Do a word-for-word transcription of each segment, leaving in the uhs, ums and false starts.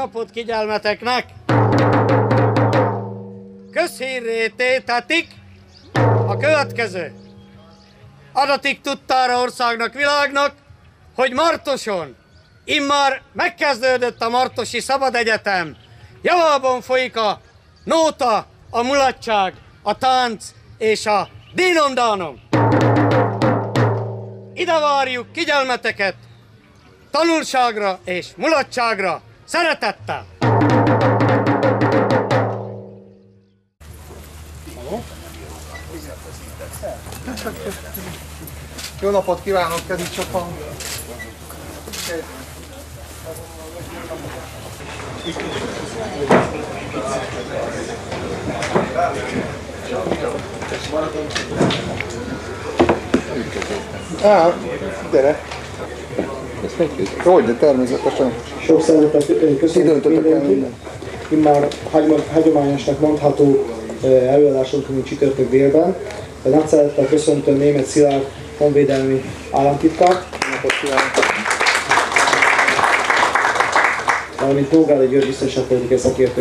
napot kigyelmeteknek! Közhírré tétetik a következő. Adatik tudtára országnak, világnak, hogy Martoson immár megkezdődött a Martosi Szabad Egyetem. Javában folyik a nóta, a mulatság, a tánc és a dínomdánom. Ide várjuk kigyelmeteket, tanulságra és mulatságra, szeretettel! Jó napot kívánok, kedves csapam! Á, gyere! Ezt megküld? Hogy, de természetesen. Sok szeretettel köszönjük mindenkit. Immár hagyományosnak mondható előadásunk, mint csütörtök délben. De nagy szeretettel köszöntöm Németh Szilárd honvédelmi államtitkárt. Napot kívánok! Valamint Nógrádi György biztonságpolitikai szakértőt.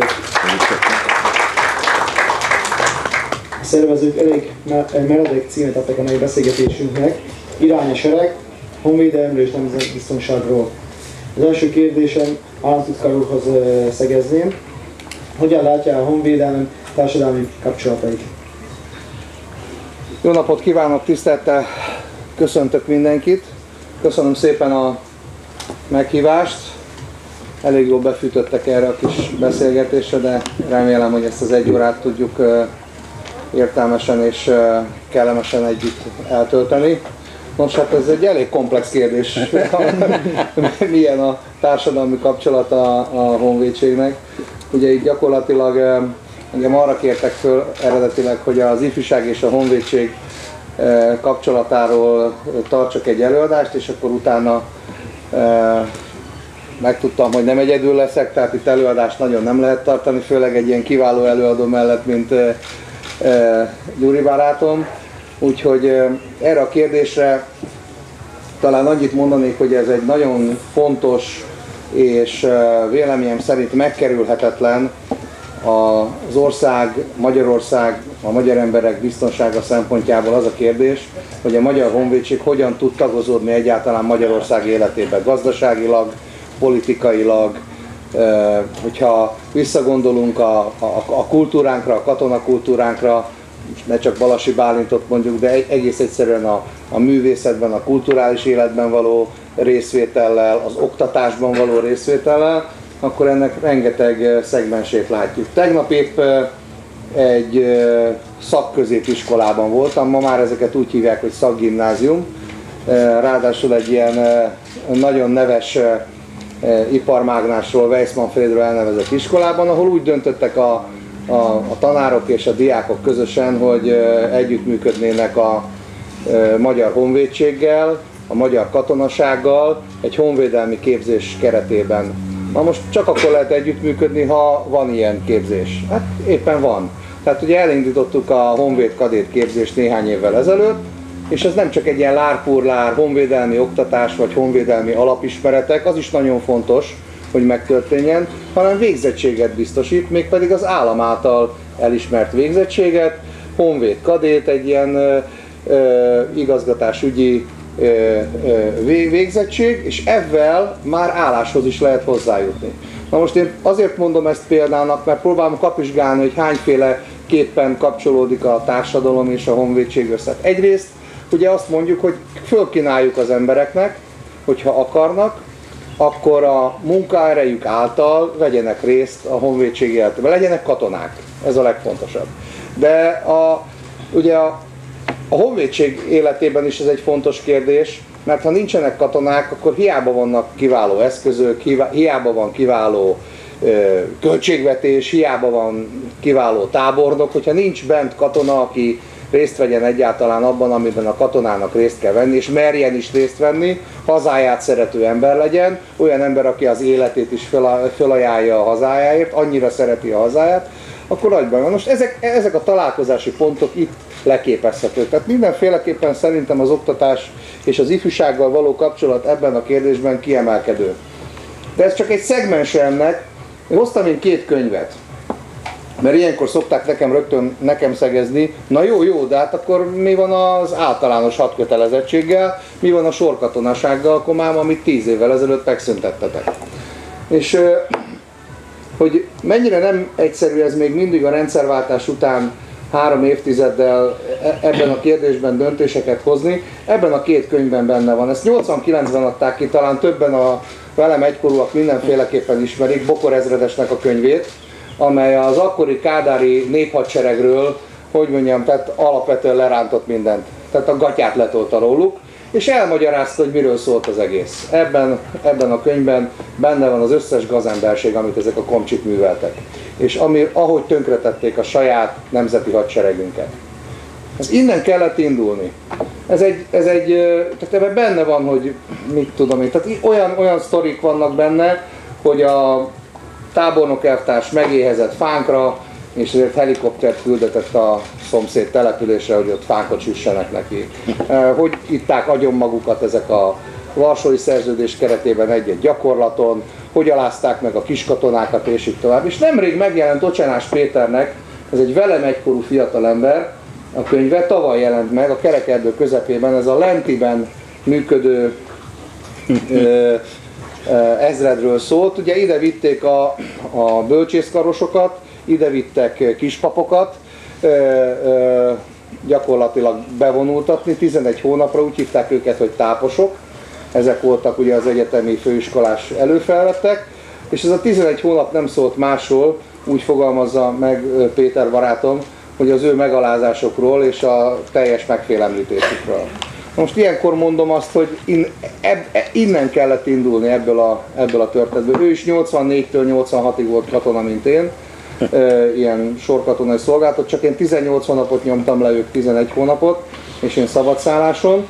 A szervezők elég meredek címet adtak a mai beszélgetésünknek. Irány a sereg, honvédelemről és nemzetbiztonságról. Az első kérdésem államtitkár úrhoz szegezném. Hogyan látja a honvédelem társadalmi kapcsolatait? Jó napot kívánok, tisztelettel köszöntök mindenkit. Köszönöm szépen a meghívást. Elég jól befűtöttek erre a kis beszélgetésre, de remélem, hogy ezt az egy órát tudjuk értelmesen és kellemesen együtt eltölteni. Nos, hát ez egy elég komplex kérdés, milyen a társadalmi kapcsolata a honvédségnek. Ugye itt gyakorlatilag engem arra kértek föl eredetileg, hogy az ifjúság és a honvédség kapcsolatáról tartsak egy előadást, és akkor utána megtudtam, hogy nem egyedül leszek, tehát itt előadást nagyon nem lehet tartani, főleg egy ilyen kiváló előadó mellett, mint Gyuri barátom. Úgyhogy erre a kérdésre talán annyit mondanék, hogy ez egy nagyon fontos és véleményem szerint megkerülhetetlen az ország, Magyarország, a magyar emberek biztonsága szempontjából az a kérdés, hogy a magyar honvédség hogyan tud tagozódni egyáltalán Magyarország életébe, gazdaságilag, politikailag, hogyha visszagondolunk a, a, a kultúránkra, a katonakultúránkra, ne csak Balasi Bálintot mondjuk, de egész egyszerűen a, a művészetben, a kulturális életben való részvétellel, az oktatásban való részvétellel, akkor ennek rengeteg szegmensét látjuk. Tegnap épp egy szakközépiskolában voltam, ma már ezeket úgy hívják, hogy szakgimnázium, ráadásul egy ilyen nagyon neves iparmágnásról, Weissmanfriedről elnevezett iskolában, ahol úgy döntöttek a, a, a tanárok és a diákok közösen, hogy együttműködnének a magyar honvédséggel, a magyar katonasággal egy honvédelmi képzés keretében. Na most csak akkor lehet együttműködni, ha van ilyen képzés. Hát éppen van. Tehát ugye elindítottuk a honvéd kadét képzést néhány évvel ezelőtt, és ez nem csak egy ilyen lárpurlár honvédelmi oktatás vagy honvédelmi alapismeretek, az is nagyon fontos, hogy megtörténjen, hanem végzettséget biztosít, mégpedig az állam által elismert végzettséget, honvéd kadét, egy ilyen ö, ö, igazgatásügyi ö, ö, végzettség, és ezzel már álláshoz is lehet hozzájutni. Na most én azért mondom ezt példának, mert próbálom kapizsgálni, hogy hányféle képpen kapcsolódik a társadalom és a honvédség össze. Egyrészt ugye azt mondjuk, hogy fölkínáljuk az embereknek, hogyha akarnak, akkor a munkaerejük által vegyenek részt a honvédség életében, legyenek katonák. Ez a legfontosabb. De a, ugye a, a honvédség életében is ez egy fontos kérdés, mert ha nincsenek katonák, akkor hiába vannak kiváló eszközök, hiába van kiváló ö, költségvetés, hiába van kiváló tábornok, hogyha nincs bent katona, aki részt vegyen egyáltalán abban, amiben a katonának részt kell venni, és merjen is részt venni, hazáját szerető ember legyen, olyan ember, aki az életét is felajánlja a hazájáért, annyira szereti a hazáját, akkor nagyban van. Most ezek, ezek a találkozási pontok itt leképezhetők. Tehát mindenféleképpen szerintem az oktatás és az ifjúsággal való kapcsolat ebben a kérdésben kiemelkedő. De ez csak egy szegmens ennek, Hoztam én két könyvet, mert ilyenkor szokták nekem rögtön nekem szegezni, na jó, jó, de hát akkor mi van az általános hadkötelezettséggel, mi van a sorkatonasággal, akkor már amit tíz évvel ezelőtt megszüntettetek. És hogy mennyire nem egyszerű ez még mindig a rendszerváltás után három évtizeddel ebben a kérdésben döntéseket hozni, ebben a két könyvben benne van. Ezt nyolcvankilencben adták ki, talán többen a velem egykorúak mindenféleképpen ismerik, Bokor ezredesnek a könyvét, amely az akkori kádári néphadseregről, hogy mondjam, tehát alapvetően lerántott mindent. Tehát a gatyát letolta róluk, és elmagyarázta, hogy miről szólt az egész. Ebben, ebben a könyvben benne van az összes gazemberség, amit ezek a komcsik műveltek. És ami, ahogy tönkretették a saját nemzeti hadseregünket. Ez innen kellett indulni. Ez egy, ez egy, tehát ebben benne van, hogy mit tudom én, tehát olyan, olyan sztorik vannak benne, hogy a tábornok elvtárs megéhezett fánkra, és ezért helikoptert küldetett a szomszéd településre, hogy ott fánkot süssenek neki. Hogy itták agyon magukat ezek a Varsói Szerződés keretében egy-egy gyakorlaton, hogy alázták meg a kiskatonákat, és így tovább. És nemrég megjelent Ocsenás Péternek, ez egy velem egykorú fiatalember, a könyve tavaly jelent meg, a Kerekerdő közepében, ez a Lentiben működő ö, ezredről szólt. Ugye ide vitték a, a bölcsészkarosokat, ide vittek kispapokat, ö, ö, gyakorlatilag bevonultatni, tizenegy hónapra, úgy hívták őket, hogy táposok. Ezek voltak ugye az egyetemi főiskolás előfelvettek, és ez a tizenegy hónap nem szólt másról, úgy fogalmazza meg Péter barátom, hogy az ő megalázásokról és a teljes megfélemlítésükről. Most ilyenkor mondom azt, hogy in, eb, innen kellett indulni ebből a, ebből a történetből. Ő is nyolcvannégytől nyolcvanhatig volt katona, mint én, e, ilyen sorkatonai szolgálatot, csak én tizennyolc hónapot nyomtam le, ők tizenegy hónapot, és én szabadszálláson.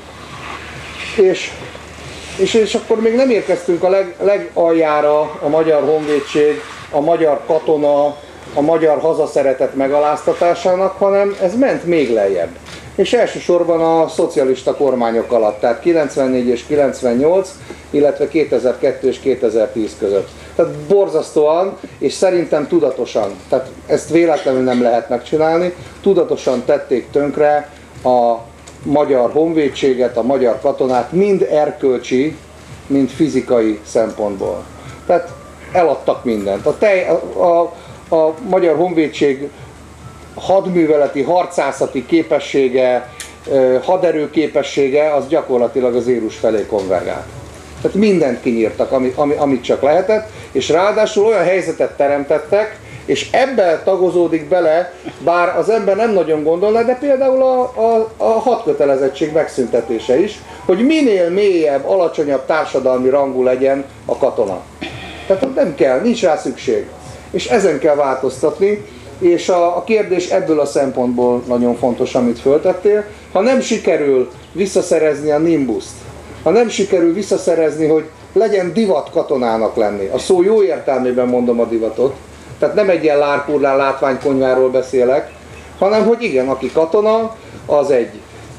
És, és, és akkor még nem érkeztünk a leg, legaljára a magyar honvédség, a magyar katona, a magyar hazaszeretet megaláztatásának, hanem ez ment még lejjebb. És elsősorban a szocialista kormányok alatt, tehát kilencvennégy és kilencvennyolc, illetve kétezer-kettő és kétezer-tíz között. Tehát borzasztóan, és szerintem tudatosan, tehát ezt véletlenül nem lehet megcsinálni, tudatosan tették tönkre a magyar honvédséget, a magyar katonát, mind erkölcsi, mind fizikai szempontból. Tehát eladtak mindent. A, tej, a, a, a magyar honvédség hadműveleti, harcászati képessége, haderő képessége, az gyakorlatilag az Érus felé konvergált. Tehát mindent kinyírtak, amit, amit csak lehetett, és ráadásul olyan helyzetet teremtettek, és ebben tagozódik bele, bár az ember nem nagyon gondolna, de például a, a, a hadkötelezettség megszüntetése is, hogy minél mélyebb, alacsonyabb társadalmi rangú legyen a katona. Tehát nem kell, nincs rá szükség. És ezen kell változtatni, és a, a kérdés ebből a szempontból nagyon fontos, amit föltettél. Ha nem sikerül visszaszerezni a nimbuszt, ha nem sikerül visszaszerezni, hogy legyen divat katonának lenni, a szó jó értelmében mondom a divatot, tehát nem egy ilyen lárpurlán látványkonyváról beszélek, hanem hogy igen, aki katona, az egy,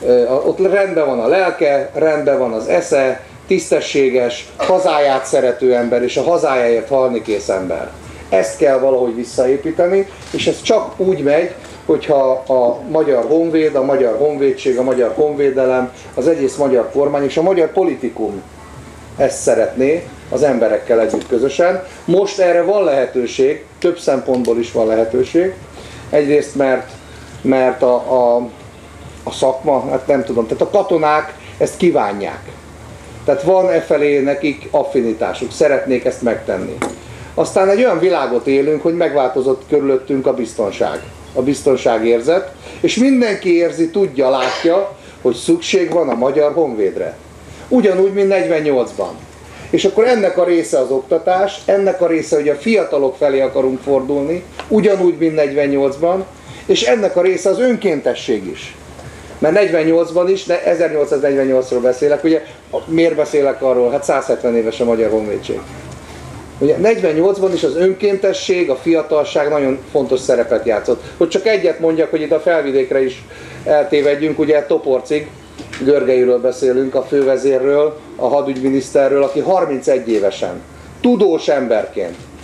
ott rendben van a lelke, rendben van az esze, tisztességes, hazáját szerető ember, és a hazájáért halni kész ember. Ezt kell valahogy visszaépíteni, és ez csak úgy megy, hogyha a magyar honvéd, a magyar honvédség, a magyar honvédelem, az egész magyar kormány és a magyar politikum ezt szeretné az emberekkel együtt közösen. Most erre van lehetőség, több szempontból is van lehetőség. Egyrészt, mert, mert a, a, a szakma, hát nem tudom, tehát a katonák ezt kívánják. Tehát van e felé nekik affinitásuk, szeretnék ezt megtenni. Aztán egy olyan világot élünk, hogy megváltozott körülöttünk a biztonság, a biztonságérzet, és mindenki érzi, tudja, látja, hogy szükség van a magyar honvédre. Ugyanúgy, mint negyvennyolcban. És akkor ennek a része az oktatás, ennek a része, hogy a fiatalok felé akarunk fordulni, ugyanúgy, mint negyvennyolcban, és ennek a része az önkéntesség is. Mert negyvennyolcban is, ezernyolcszáznegyvennyolcról beszélek, ugye miért beszélek arról? Hát száz hetven éves a magyar honvédség. Ugye negyvennyolcban is az önkéntesség, a fiatalság nagyon fontos szerepet játszott. Hogy csak egyet mondjak, hogy itt a Felvidékre is eltévedjünk, ugye Toporcig, Görgeiről beszélünk, a fővezérről, a hadügyminiszterről, aki harmincegy évesen, tudós emberként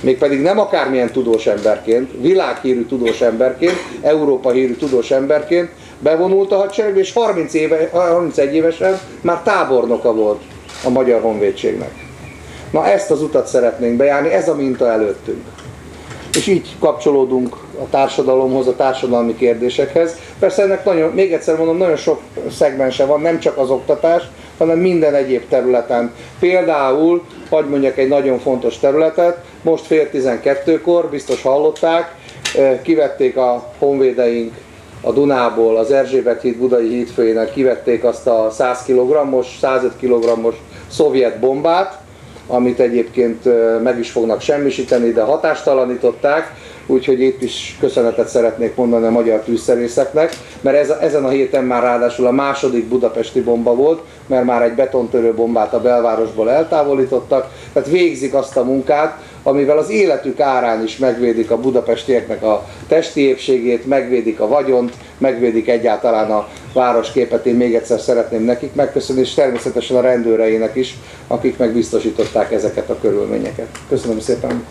mégpedig nem akármilyen tudós emberként, világhírű tudós emberként, Európa hírű tudós emberként bevonult a hadseregbe, és harminc éve, harmincegy évesen már tábornoka volt a Magyar Honvédségnek. Na ezt az utat szeretnénk bejárni, ez a minta előttünk. És így kapcsolódunk a társadalomhoz, a társadalmi kérdésekhez. Persze ennek nagyon, még egyszer mondom, nagyon sok szegmense van, nem csak az oktatás, hanem minden egyéb területen. Például, hadd mondjak egy nagyon fontos területet, most fél tizenkettőkor, biztos hallották, kivették a honvédeink a Dunából, az Erzsébet híd budai hídfőjének kivették azt a száz kilogrammos, százöt kilogrammos szovjet bombát, amit egyébként meg is fognak semmisíteni, de hatástalanították, úgyhogy itt is köszönetet szeretnék mondani a magyar tűzszerészeknek, mert ez, ezen a héten már ráadásul a második budapesti bomba volt, mert már egy betontörő bombát a belvárosból eltávolítottak, tehát végzik azt a munkát, amivel az életük árán is megvédik a budapestieknek a testi épségét, megvédik a vagyont, megvédik egyáltalán a városképet. Én még egyszer szeretném nekik megköszönni, és természetesen a rendőreinek is, akik megbiztosították ezeket a körülményeket. Köszönöm szépen!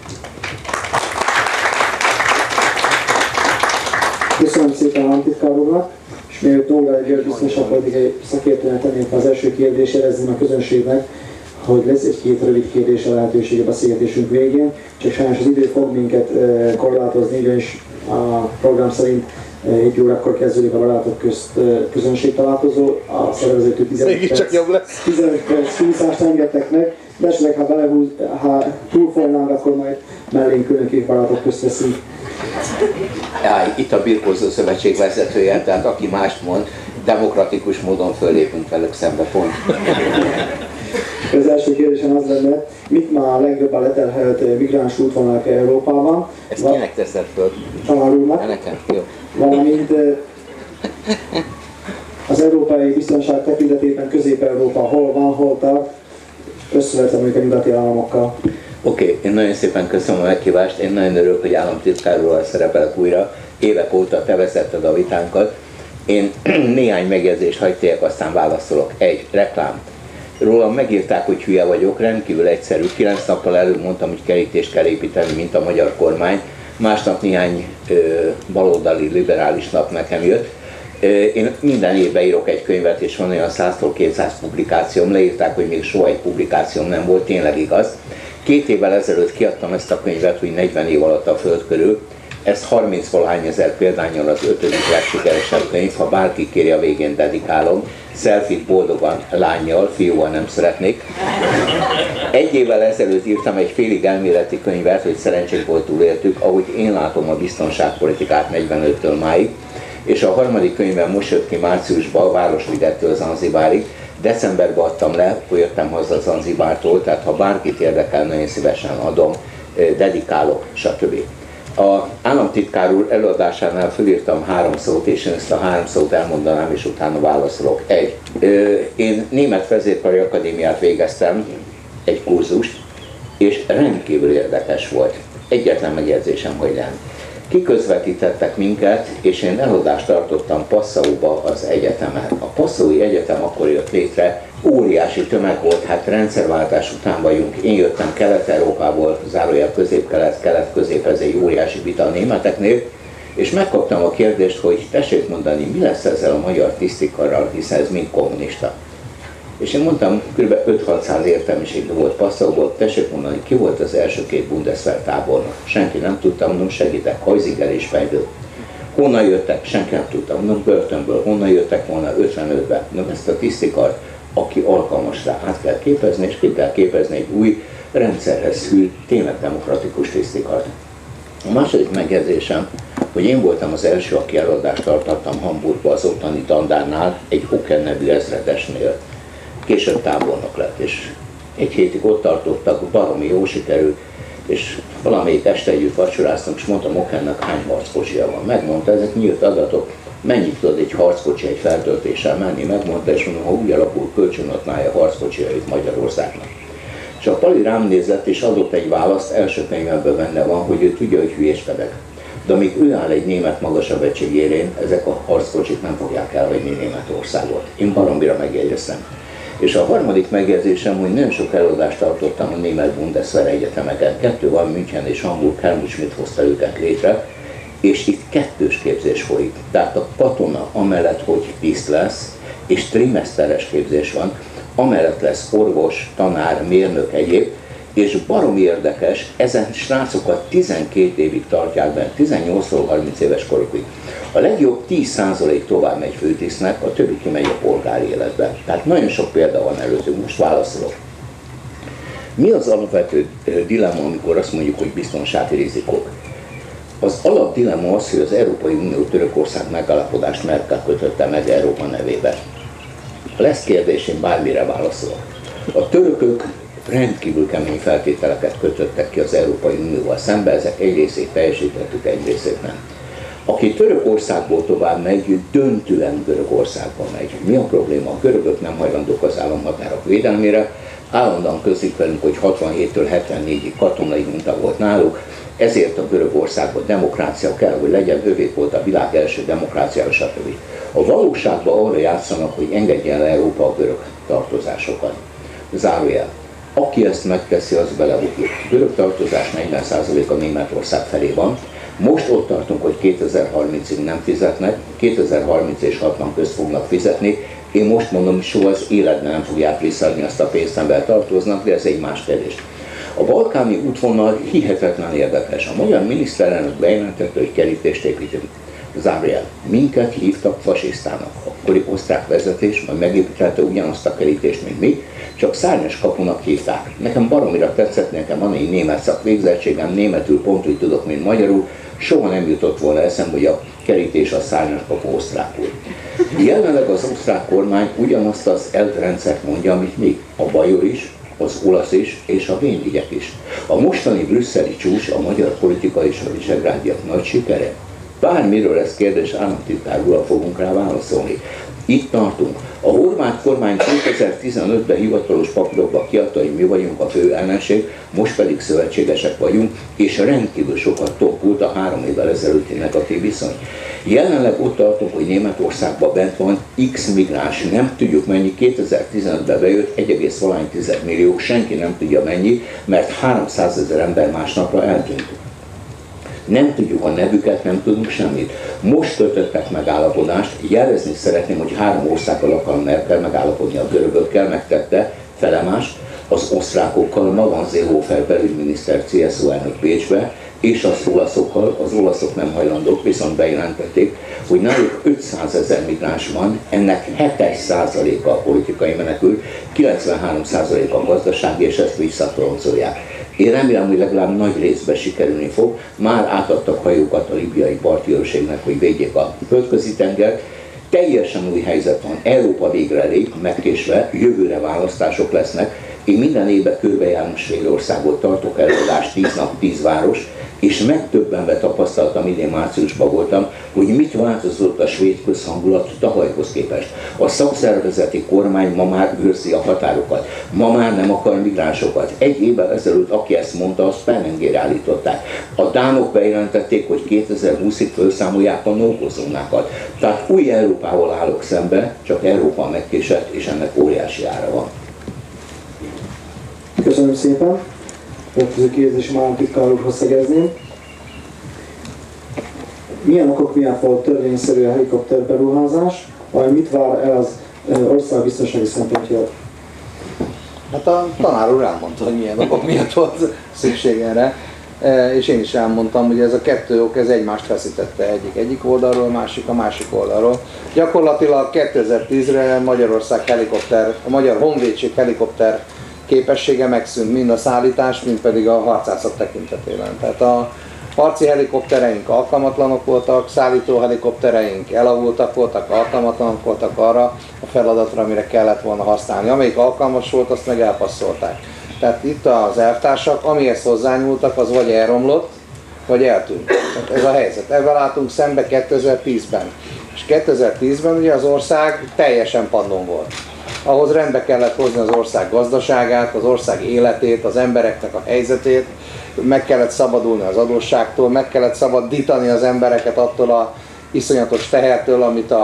Köszönöm szépen államtitkár úrnak, és mielőtt Nógrádi György biztonságpolitikai szakértőnek tennénk az első kérdést, jelezném a közönségnek, hogy lesz egy-két rövid kérdés a lehetőség a beszélgetésünk végén, csak sajnos az idő fog minket korlátozni, ugyanis a program szerint egy órakor kezdődik a barátok közt közönség találkozó, a szervezőtől tizenöt perc húszást engedtek meg, de esetleg ha, belehúz, ha túlfolynánk, akkor majd mellénk különképp barátok közt veszünk. Jaj, itt a Birkózó Szövetség vezetője, tehát aki mást mond, demokratikus módon fölépünk velük szembe pont. Az első kérdésem az lenne, mit már a legjobban leterhelt migráns útvonalak Európában? Ezt kinek teszed föl? Tanár úrnak. Nekem, jó. Valamint az európai biztonság tekintetében Közép-Európa hol van, hol tart, összevetve mondjuk a nyugati államokkal. Oké, okay, én nagyon szépen köszönöm a meghívást, én nagyon örülök, hogy államtitkár úrral szerepelek újra. Évek óta te vezetted a vitánkat. Én néhány megjegyzést hagyj tegyek, aztán válaszolok. Egy, reklám. Rólam megírták, hogy hülye vagyok, rendkívül egyszerű. Kilenc nappal előbb mondtam, hogy kerítést kell építeni, mint a magyar kormány. Másnap néhány ö, baloldali, liberális nap nekem jött. Ö, én minden évben írok egy könyvet, és van olyan száztól kétszáz publikációm. Leírták, hogy még soha egy publikációm nem volt, tényleg igaz. Két évvel ezelőtt kiadtam ezt a könyvet, hogy negyven év alatt a Föld körül. Ez harminc-valahány ezer példánnyal az ötödik legsikeresebb könyv, ha bárki kéri, a végén dedikálom. Selfie-t boldogan lánnyal, fiúval nem szeretnék. Egy évvel ezelőtt írtam egy félig elméleti könyvet, hogy szerencsénkből túléltük, ahogy én látom a biztonságpolitikát negyvenöttől máig, és a harmadik könyvem most jött ki márciusban, a Városligettől Zanzibárig. Decemberben adtam le, akkor jöttem haza Zanzibártól, tehát ha bárkit érdekel, nagyon szívesen adom, dedikálok, stb. A államtitkár úr előadásánál fölírtam három szót, és én ezt a három szót elmondanám, és utána válaszolok. Egy. Én német vezérkari akadémiát végeztem, egy kurzust, és rendkívül érdekes volt. Egyetlen megjegyzésem, hogy nem. Kiközvetítettek minket, és én előadást tartottam Passauba az egyetemen. A Passaui Egyetem akkor jött létre, óriási tömeg volt, hát rendszerváltás után vagyunk. Én jöttem Kelet-Európából, zárójel közép-kelet, kelet-közép, ez egy óriási vita a németeknél, és megkaptam a kérdést, hogy tessék mondani, mi lesz ezzel a magyar tisztikarral, hiszen ez mind kommunista. És én mondtam, kb. öt-hatszáz értelmiség volt Passauból, tessék mondani, ki volt az első két Bundeswehr tábornok. Senki nem tudta, mondom, segítek, Hajziger és Feigl. Honnan jöttek? Senki nem tudta, mondom, börtönből. Honnan jöttek volna ötvenötben? Mondom, ezt a tisztikart, aki alkalmas rá, át kell képezni, és ki kell képezni egy új rendszerhez hű, tényleg demokratikus tisztikart. A második megjegyzésem, hogy én voltam az első, aki előadást tartottam Hamburgba, az ottani Dandárnál, egy Oken nevű ezredesnél. Később tábornok lett, és egy hétig ott tartottak, baromi jó sikerült, és valamelyik este együtt vacsoráztunk, és mondtam Okennek, hány harckocsia van. Megmondta, ezek nyílt adatok, mennyit tud egy harckocsi egy feltöltéssel menni, megmondta, és mondom, ha úgy alakul, kölcsönadnálja harckocsiait Magyarországnak. És a Pali rám nézett, és adott egy választ, első könyvemben benne van, hogy ő tudja, hogy hülyéskedek. De amíg ő áll egy német magasabb egység érén, ezek a harckocsik nem fogják elhagyni Németországot. Én baromira megjegyeztem. És a harmadik megjegyzésem, hogy nagyon sok előadást tartottam a német Bundeswehr egyetemeken. Kettő van, München és Hamburg, Helmut Schmidt hozta őket létre, és itt kettős képzés folyik. Tehát a katona amellett, hogy tiszt lesz, és trimeszteres képzés van, amellett lesz orvos, tanár, mérnök, egyéb, és baromi érdekes, ezen srácokat tizenkét évig tartják benne, tizennyolctól harminc éves korukig. A legjobb tíz százalék tovább megy főtisztnek, a többi kimegy a polgári életbe. Tehát nagyon sok példa van előttünk, most válaszolok. Mi az alapvető dilemma, amikor azt mondjuk, hogy biztonsági rizikók? Az alapdilemma az, hogy az Európai Unió Törökország megállapodást Merkel kötötte meg Európa nevében. Ha lesz kérdés, én bármire válaszolok. A törökök rendkívül kemény feltételeket kötöttek ki az Európai Unióval szembe, ezek egy részét teljesítettük, egy részét nem. Aki Törökországból tovább megy, döntően Görögországba megy. Mi a probléma? A görögök nem hajlandók az államhatárok védelmére, állandóan közlik velünk, hogy hatvanhéttől hetvennégyig katonai munka volt náluk, ezért a Görögországban demokrácia kell, hogy legyen, ővék volt a világ első demokrácia, stb. A valóságban arra játszanak, hogy engedjen le Európa a görög tartozásokat. Zárójel. Aki ezt megteszi, az belebukik. A görög tartozás negyven százaléka Németország felé van. Most ott tartunk, hogy kétezer-harmincig nem fizetnek, kétezer-harminc és hatvan közt fognak fizetni. Én most mondom, hogy soha az életben nem fogják visszaadni azt a pénzt, amivel tartoznak, de ez egy más kérdés. A balkáni útvonal hihetetlen érdekes. A magyar miniszterelnök bejelentette, hogy kerítést építünk. Zárójel. Minket hívtak fasisztának. Akkori osztrák vezetés majd megépítette ugyanazt a kerítést, mint mi, csak szárnyas kapunak hívták. Nekem baromira tetszett, nekem van egy német szakvégzettségem, németül pont úgy tudok, mint magyarul, soha nem jutott volna eszembe, hogy a kerítés a szárnyas kapu osztrákul. Jelenleg az osztrák kormány ugyanazt az elvrendszert mondja, amit mi, a bajor is, az olasz is, és a vénügyek is. A mostani brüsszeli csúcs a magyar politika és a visegrádiak nagy sikere. Bármiről lesz kérdés, államtitkár úrral fogunk rá válaszolni. Itt tartunk. A horvát kormány kétezer-tizenötben hivatalos papírokba kiadta, hogy mi vagyunk a fő ellenség, most pedig szövetségesek vagyunk, és rendkívül sokat toppult a három évvel ezelőtti negatív viszony. Jelenleg ott tartunk, hogy Németországban bent van X migráns, nem tudjuk mennyi, kétezer-tizenötben bejött egy egész valahány millió, senki nem tudja mennyi, mert háromszázezer ember másnapra eltűnt. Nem tudjuk a nevüket, nem tudunk semmit. Most kötöttek megállapodást, jelezni szeretném, hogy három országgal akar Merkel megállapodni, a görögökkel megtette, felemás, az osztrákokkal, ma van Seehofer belügyminiszter, cé es o elnök Bécsbe, és az olaszokkal, az olaszok nem hajlandók, viszont bejelentették, hogy náluk ötszázezer migráns van, ennek hetven százaléka a politikai menekült, kilencvenhárom százaléka a gazdasági, és ezt visszatoloncolják. Én remélem, hogy legalább nagy részben sikerülni fog. Már átadtak hajókat a libiai parti őrségnek, hogy védjék a földközi tengert. Teljesen új helyzet van. Európa végre lép, megkésve, jövőre választások lesznek. Én minden évben körbejárom Svédországot, tartok előadást, tíz nap, tíz város, és megdöbbenve tapasztaltam, idén márciusban voltam, hogy mit változott a svéd közhangulat tavalyhoz képest. A szakszervezeti kormány ma már őrzi a határokat, ma már nem akar migránsokat. Egy évvel ezelőtt, aki ezt mondta, azt pellengére állították. A dánok bejelentették, hogy kétezer-húszig felszámolják a no-go-zónákat. Tehát új Európával állok szembe, csak Európa megkésett, és ennek óriási ára van. Köszönöm szépen. Következő kérdésem államtitkár úrhoz szegezném. Milyen okok miatt volt törvényszerű a helikopter beruházás, vagy mit vár el az ország biztonsági szempontjából? Hát a tanár úr elmondta, hogy milyen okok miatt volt szükség erre, és én is elmondtam, hogy ez a kettő ok ez egymást feszítette, egyik egyik oldalról, másik a másik oldalról. Gyakorlatilag kétezer-tízre Magyarország helikopter, a Magyar Honvédség helikopter képessége megszűnt, mind a szállítás, mind pedig a harcászat tekintetében. Tehát a harci helikoptereink alkalmatlanok voltak, szállító helikoptereink elavultak voltak, alkalmatlanok voltak arra a feladatra, amire kellett volna használni. Amelyik alkalmas volt, azt meg elpasszolták. Tehát itt az elvtársak, amihez hozzányúltak, az vagy elromlott, vagy eltűnt. Tehát ez a helyzet. Ebben látunk szembe kétezer-tízben. És kétezer-tízben ugye az ország teljesen padlón volt. Ahhoz rendbe kellett hozni az ország gazdaságát, az ország életét, az embereknek a helyzetét, meg kellett szabadulni az adósságtól, meg kellett szabadítani az embereket attól a iszonyatos tehertől, amit a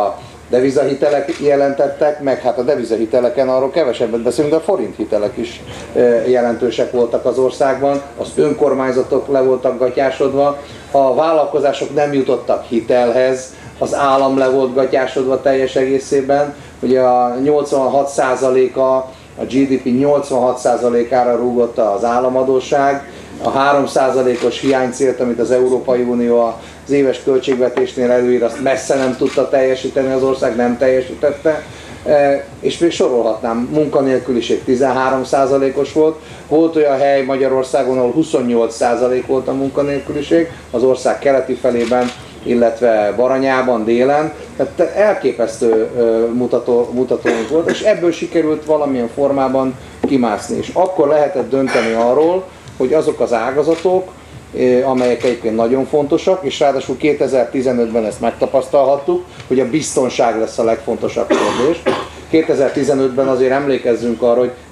devizahitelek jelentettek, meg hát a devizahiteleken arról kevesebbet beszélünk, de a forinthitelek is jelentősek voltak az országban, az önkormányzatok le voltak gatyásodva, a vállalkozások nem jutottak hitelhez, az állam le volt gatyásodva teljes egészében, ugye a nyolcvanhat százaléka, a gé dé pé nyolcvanhat százalékára rúgott az államadósság, a három százalékos hiánycélt, amit az Európai Unió az éves költségvetésnél előír, azt messze nem tudta teljesíteni az ország, nem teljesítette, és még sorolhatnám, munkanélküliség tizenhárom százalékos volt, volt olyan hely Magyarországon, ahol huszonnyolc százalék volt a munkanélküliség, az ország keleti felében, illetve Baranyában, délen, tehát elképesztő mutató, mutatóink volt, és ebből sikerült valamilyen formában kimászni, és akkor lehetett dönteni arról, hogy azok az ágazatok, amelyek egyébként nagyon fontosak, és ráadásul kétezer-tizenötben ezt megtapasztalhattuk, hogy a biztonság lesz a legfontosabb kérdés. kétezer-tizenötben azért emlékezzünk arra, hogy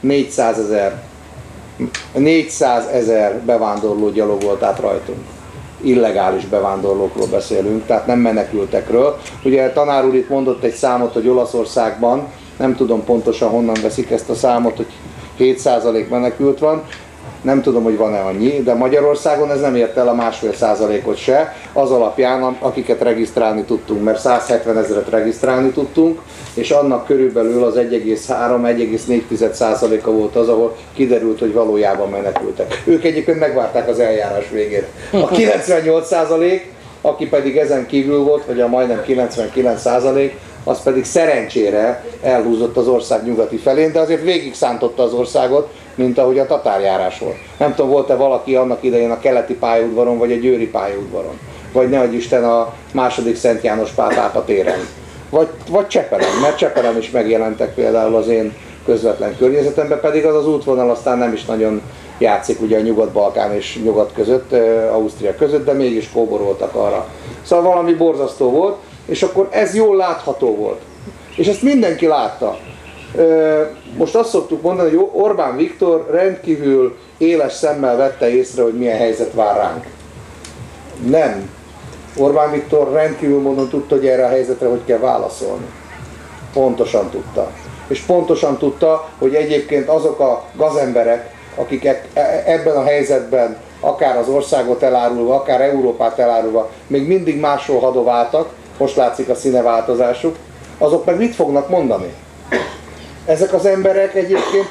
négyszázezer bevándorló gyalogolt át rajtunk. Illegális bevándorlókról beszélünk, tehát nem menekültekről. Ugye tanár úr itt mondott egy számot, hogy Olaszországban, nem tudom pontosan honnan veszik ezt a számot, hogy hét százalék menekült van, nem tudom, hogy van-e annyi, de Magyarországon ez nem ért el a másfél százalékot se, az alapján, akiket regisztrálni tudtunk, mert százhetven ezret regisztrálni tudtunk, és annak körülbelül az egy egész három - egy egész négy százaléka volt az, ahol kiderült, hogy valójában menekültek. Ők egyébként megvárták az eljárás végét. A kilencvennyolc százalék, aki pedig ezen kívül volt, vagy a majdnem kilencvenkilenc százalék, az pedig szerencsére elhúzott az ország nyugati felén, de azért végig szántotta az országot, mint ahogy a tatárjárás volt. Nem tudom, volt-e valaki annak idején a keleti pályaudvaron, vagy a győri pályaudvaron, vagy ne adj Isten a második Szent János Pál pápa téren, vagy, vagy Csepelen, mert Csepelen is megjelentek például az én közvetlen környezetemben, pedig az az útvonal aztán nem is nagyon játszik ugye a Nyugat-Balkán és Nyugat között, Ausztria között, de mégis kóboroltak arra. Szóval valami borzasztó volt, és akkor ez jól látható volt. És ezt mindenki látta. Most azt szoktuk mondani, hogy Orbán Viktor rendkívül éles szemmel vette észre, hogy milyen helyzet vár ránk. Nem. Orbán Viktor rendkívül módon tudta, hogy erre a helyzetre hogy kell válaszolni. Pontosan tudta. És pontosan tudta, hogy egyébként azok a gazemberek, akik ebben a helyzetben akár az országot elárulva, akár Európát elárulva még mindig másról hadováltak, most látszik a színeváltozásuk, azok meg mit fognak mondani? Ezek az emberek egyébként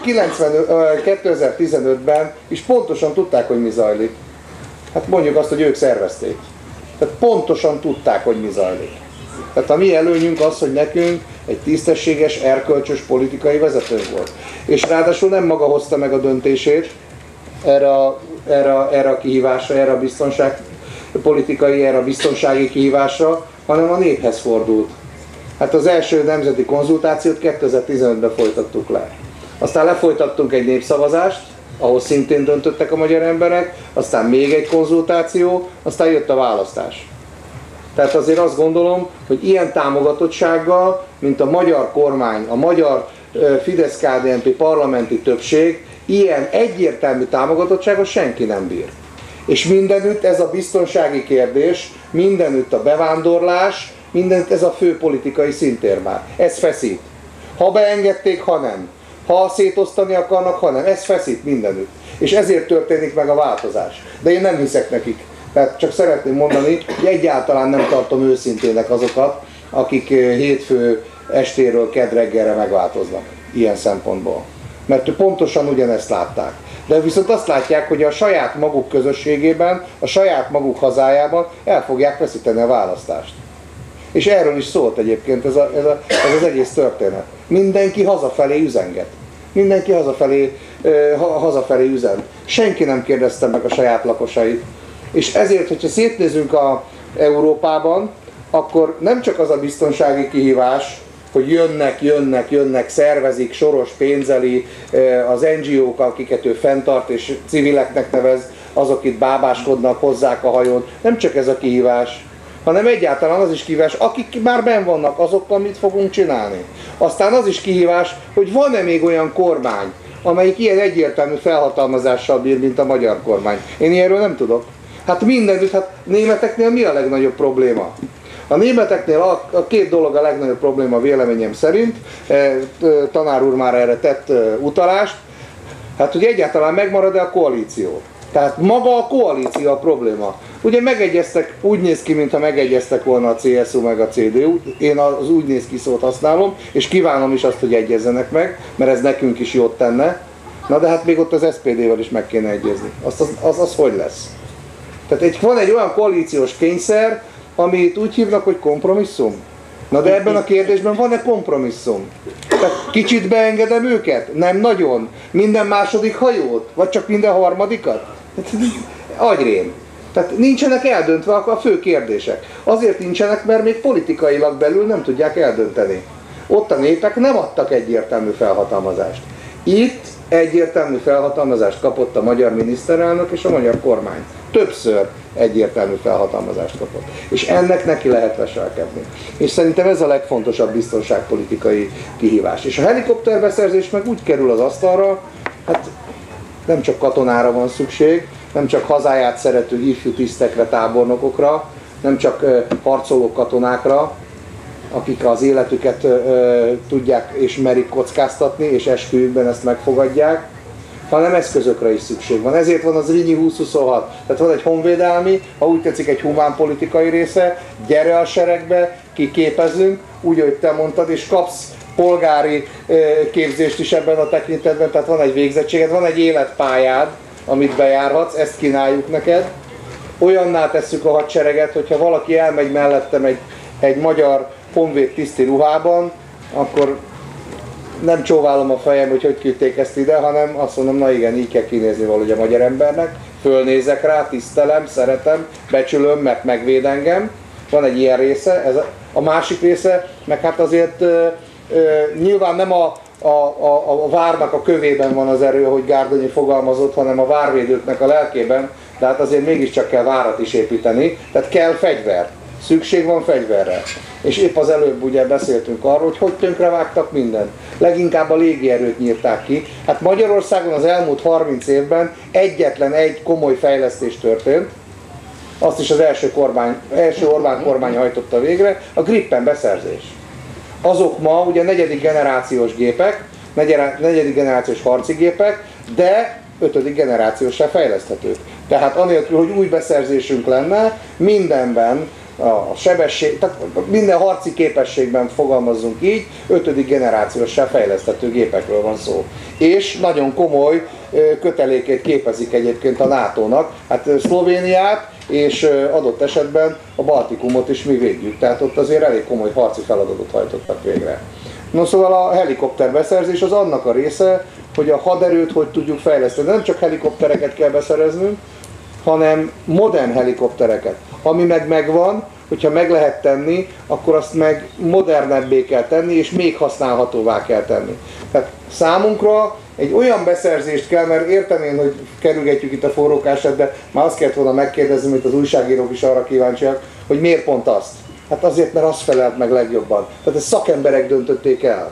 kétezer-tizenötben is pontosan tudták, hogy mi zajlik. Hát mondjuk azt, hogy ők szervezték. Tehát pontosan tudták, hogy mi zajlik. Tehát a mi előnyünk az, hogy nekünk egy tisztességes, erkölcsös politikai vezetőnk volt. És ráadásul nem maga hozta meg a döntését erre a, erre a, erre a kihívásra, erre a biztonságpolitikai, erre a biztonsági kihívásra, hanem a néphez fordult. Hát az első nemzeti konzultációt kétezer-tizenötben folytattuk le. Aztán lefolytattunk egy népszavazást, ahol szintén döntöttek a magyar emberek, aztán még egy konzultáció, aztán jött a választás. Tehát azért azt gondolom, hogy ilyen támogatottsággal, mint a magyar kormány, a magyar Fidesz-ká dé en pé parlamenti többség, ilyen egyértelmű támogatottságot senki nem bír. És mindenütt ez a biztonsági kérdés, mindenütt a bevándorlás, mindent ez a fő politikai szintér már. Ez feszít. Ha beengedték, ha nem. Ha szétosztani akarnak, ha nem. Ez feszít mindenütt. És ezért történik meg a változás. De én nem hiszek nekik. Tehát csak szeretném mondani, hogy egyáltalán nem tartom őszintének azokat, akik hétfő estéről kedd reggelre megváltoznak. Ilyen szempontból. Mert pontosan ugyanezt látták. De viszont azt látják, hogy a saját maguk közösségében, a saját maguk hazájában el fogják veszíteni a választást. És erről is szólt egyébként ez, a, ez, a, ez az egész történet. Mindenki hazafelé üzenget. Mindenki hazafelé, uh, hazafelé üzen. Senki nem kérdezte meg a saját lakosait. És ezért, hogyha szétnézünk a Európában, akkor nem csak az a biztonsági kihívás, hogy jönnek, jönnek, jönnek, szervezik, soros pénzeli, az en gé ó-k, akiket ő fenntart és civileknek nevez, azok itt bábáskodnak, hozzák a hajón. Nem csak ez a kihívás, hanem egyáltalán az is kihívás, akik már benn vannak, azokkal mit fogunk csinálni. Aztán az is kihívás, hogy van-e még olyan kormány, amelyik ilyen egyértelmű felhatalmazással bír, mint a magyar kormány. Én ilyenről nem tudok. Hát mindenütt, hát németeknél mi a legnagyobb probléma? A németeknél a, a két dolog a legnagyobb probléma véleményem szerint, e, tanár úr már erre tett e, utalást, hát hogy egyáltalán megmarad-e a koalíció. Tehát maga a koalíció a probléma. Ugye megegyeztek, úgy néz ki, mintha megegyeztek volna a cé es u meg a cé dé u, én az úgy néz ki szót használom, és kívánom is azt, hogy egyezzenek meg, mert ez nekünk is jót tenne. Na de hát még ott az es pé dé-vel is meg kéne egyezni. Azt, az, az, az hogy lesz? Tehát egy, van egy olyan koalíciós kényszer, amit úgy hívnak, hogy kompromisszum. Na de ebben a kérdésben van-e kompromisszum? Tehát kicsit beengedem őket? Nem nagyon. Minden második hajót? Vagy csak minden harmadikat? Agyrém. Tehát nincsenek eldöntve a fő kérdések. Azért nincsenek, mert még politikailag belül nem tudják eldönteni. Ott a népek nem adtak egyértelmű felhatalmazást. Itt egyértelmű felhatalmazást kapott a magyar miniszterelnök és a magyar kormány. Többször egyértelmű felhatalmazást kapott. És ennek neki lehet leselkedni. És szerintem ez a legfontosabb biztonságpolitikai kihívás. És a helikopterbeszerzés meg úgy kerül az asztalra, hát nem csak katonára van szükség, nem csak hazáját szerető ifjú tisztekre, tábornokokra, nem csak harcoló katonákra, akik az életüket ö, tudják és merik kockáztatni, és esküjükben ezt megfogadják, hanem eszközökre is szükség van. Ezért van az Rínyi húsz huszonhat. Tehát van egy honvédelmi, ha úgy tetszik, egy humánpolitikai része, gyere a seregbe, kiképezünk, úgy, ahogy te mondtad, és kapsz polgári ö, képzést is ebben a tekintetben, tehát van egy végzettséged, van egy életpályád, amit bejárhatsz, ezt kínáljuk neked. Olyanná tesszük a hadsereget, hogyha valaki elmegy mellettem egy, egy magyar honvéd tiszti ruhában, akkor nem csóválom a fejem, hogy hogy küldték ezt ide, hanem azt mondom, na igen, így kell kinézni valahogy a magyar embernek, fölnézek rá, tisztelem, szeretem, becsülöm, mert megvéd engem. Van egy ilyen része, ez a, a másik része, meg hát azért ö, ö, nyilván nem a, a, a, a várnak a kövében van az erő, hogy Gárdonyi fogalmazott, hanem a várvédőknek a lelkében, de hát azért mégiscsak kell várat is építeni, tehát kell fegyver. Szükség van fegyverre. És épp az előbb ugye beszéltünk arról, hogy hogy tönkrevágtak mindent. Leginkább a légierőt nyírták ki. Hát Magyarországon az elmúlt harminc évben egyetlen egy komoly fejlesztés történt, azt is az első, kormány, első Orbán kormány hajtotta végre, a Gripen beszerzés. Azok ma ugye negyedik generációs gépek, negyedik generációs harci gépek, de ötödik generációs se fejleszthetők. Tehát anélkül, hogy új beszerzésünk lenne, mindenben a sebesség, tehát minden harci képességben fogalmazzunk így, ötödik generációs se fejleszthető gépekről van szó. És nagyon komoly kötelékét képezik egyébként a nátónak. Hát Szlovéniát és adott esetben a Baltikumot is mi védjük. Tehát ott azért elég komoly harci feladatot hajtottak végre. No, szóval a helikopterbeszerzés az annak a része, hogy a haderőt hogy tudjuk fejleszteni. Nem csak helikoptereket kell beszereznünk, hanem modern helikoptereket. Ami meg megvan, hogyha meg lehet tenni, akkor azt meg modernebbé kell tenni, és még használhatóvá kell tenni. Tehát számunkra egy olyan beszerzést kell, mert értem én, hogy kerülgetjük itt a forrókását, de már azt kellett volna megkérdezni, mint az újságírók is arra kíváncsiak, hogy miért pont azt? Hát azért, mert azt felelt meg legjobban. Tehát ezt szakemberek döntötték el.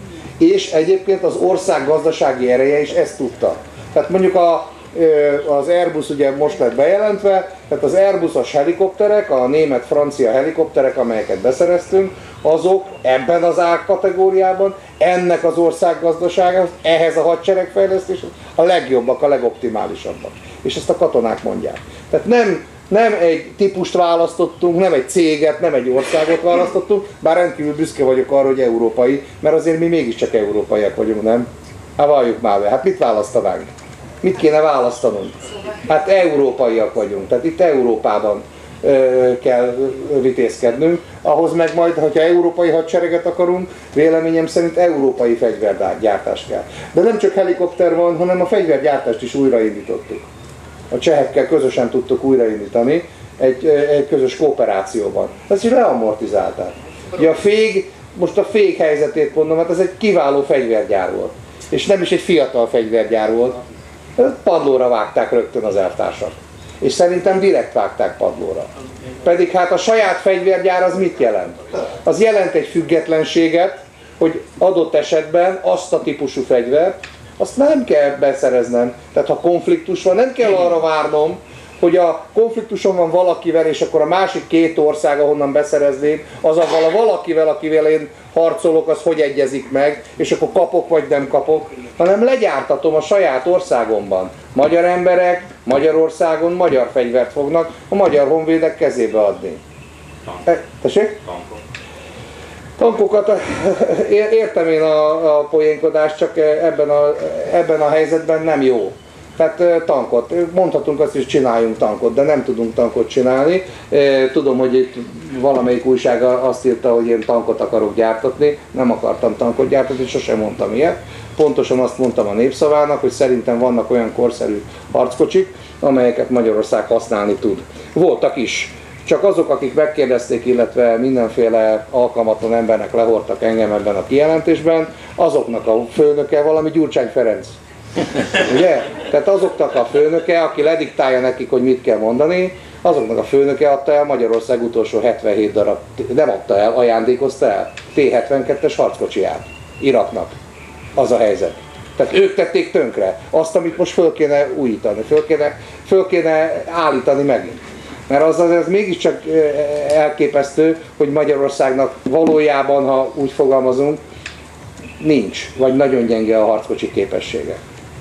És egyébként az ország gazdasági ereje is ezt tudta. Tehát mondjuk a az Airbus ugye most lett bejelentve, tehát az Airbusos helikopterek, a német-francia helikopterek, amelyeket beszereztünk, azok ebben az árkategóriában, ennek az ország gazdaságához, ehhez a hadseregfejlesztéshez a legjobbak, a legoptimálisabbak. És ezt a katonák mondják. Tehát nem, nem egy típust választottunk, nem egy céget, nem egy országot választottunk, bár rendkívül büszke vagyok arra, hogy európai, mert azért mi mégiscsak európaiak vagyunk, nem? Hát valljuk már be, hát mit választanánk? Mit kéne választanunk? Hát európaiak vagyunk, tehát itt Európában ö, kell vitézkednünk, ahhoz meg majd, hogyha európai hadsereget akarunk, véleményem szerint európai fegyvergyártás kell. De nem csak helikopter van, hanem a fegyvergyártást is újraindítottuk. A csehekkel közösen tudtuk újraindítani egy, egy közös kooperációban. Ezt is leamortizálták. Ugye a fég, most a fég helyzetét mondom, hát ez egy kiváló fegyvergyár volt. És nem is egy fiatal fegyvergyár volt. Padlóra vágták rögtön az elvtársak. És szerintem direkt vágták padlóra. Pedig hát a saját fegyvergyár az mit jelent? Az jelent egy függetlenséget, hogy adott esetben azt a típusú fegyvert, azt nem kell beszereznem. Tehát ha konfliktus van, nem kell arra várnom, hogy a konfliktuson van valakivel, és akkor a másik két ország, ahonnan beszerezném, az avval a valakivel, akivel én harcolok, az hogy egyezik meg, és akkor kapok vagy nem kapok, hanem legyártatom a saját országomban. Magyar emberek Magyarországon magyar fegyvert fognak a magyar honvédek kezébe adni. E, tessék? Tankok. Tankokat, értem én a, a poénkodást, csak ebben a, ebben a helyzetben nem jó. Tehát tankot, mondhatunk azt is, csináljunk tankot, de nem tudunk tankot csinálni. Tudom, hogy itt valamelyik újság azt írta, hogy én tankot akarok gyártatni, nem akartam tankot gyártatni, sosem mondtam ilyet. Pontosan azt mondtam a Népszavának, hogy szerintem vannak olyan korszerű harckocsik, amelyeket Magyarország használni tud. Voltak is. Csak azok, akik megkérdezték, illetve mindenféle alkalmatlan embernek lehordtak engem ebben a kijelentésben, azoknak a főnöke valami Gyurcsány Ferenc. Ugye? Tehát azoknak a főnöke, aki lediktálja nekik, hogy mit kell mondani, azoknak a főnöke adta el Magyarország utolsó hetvenhét darab, nem adta el, ajándékozta el té hetvenkettes harckocsiját Iraknak. Az a helyzet. Tehát ők tették tönkre azt, amit most föl kéne újítani, föl kéne, föl kéne állítani megint. Mert az, az, az mégiscsak elképesztő, hogy Magyarországnak valójában, ha úgy fogalmazunk, nincs, vagy nagyon gyenge a harckocsi képessége.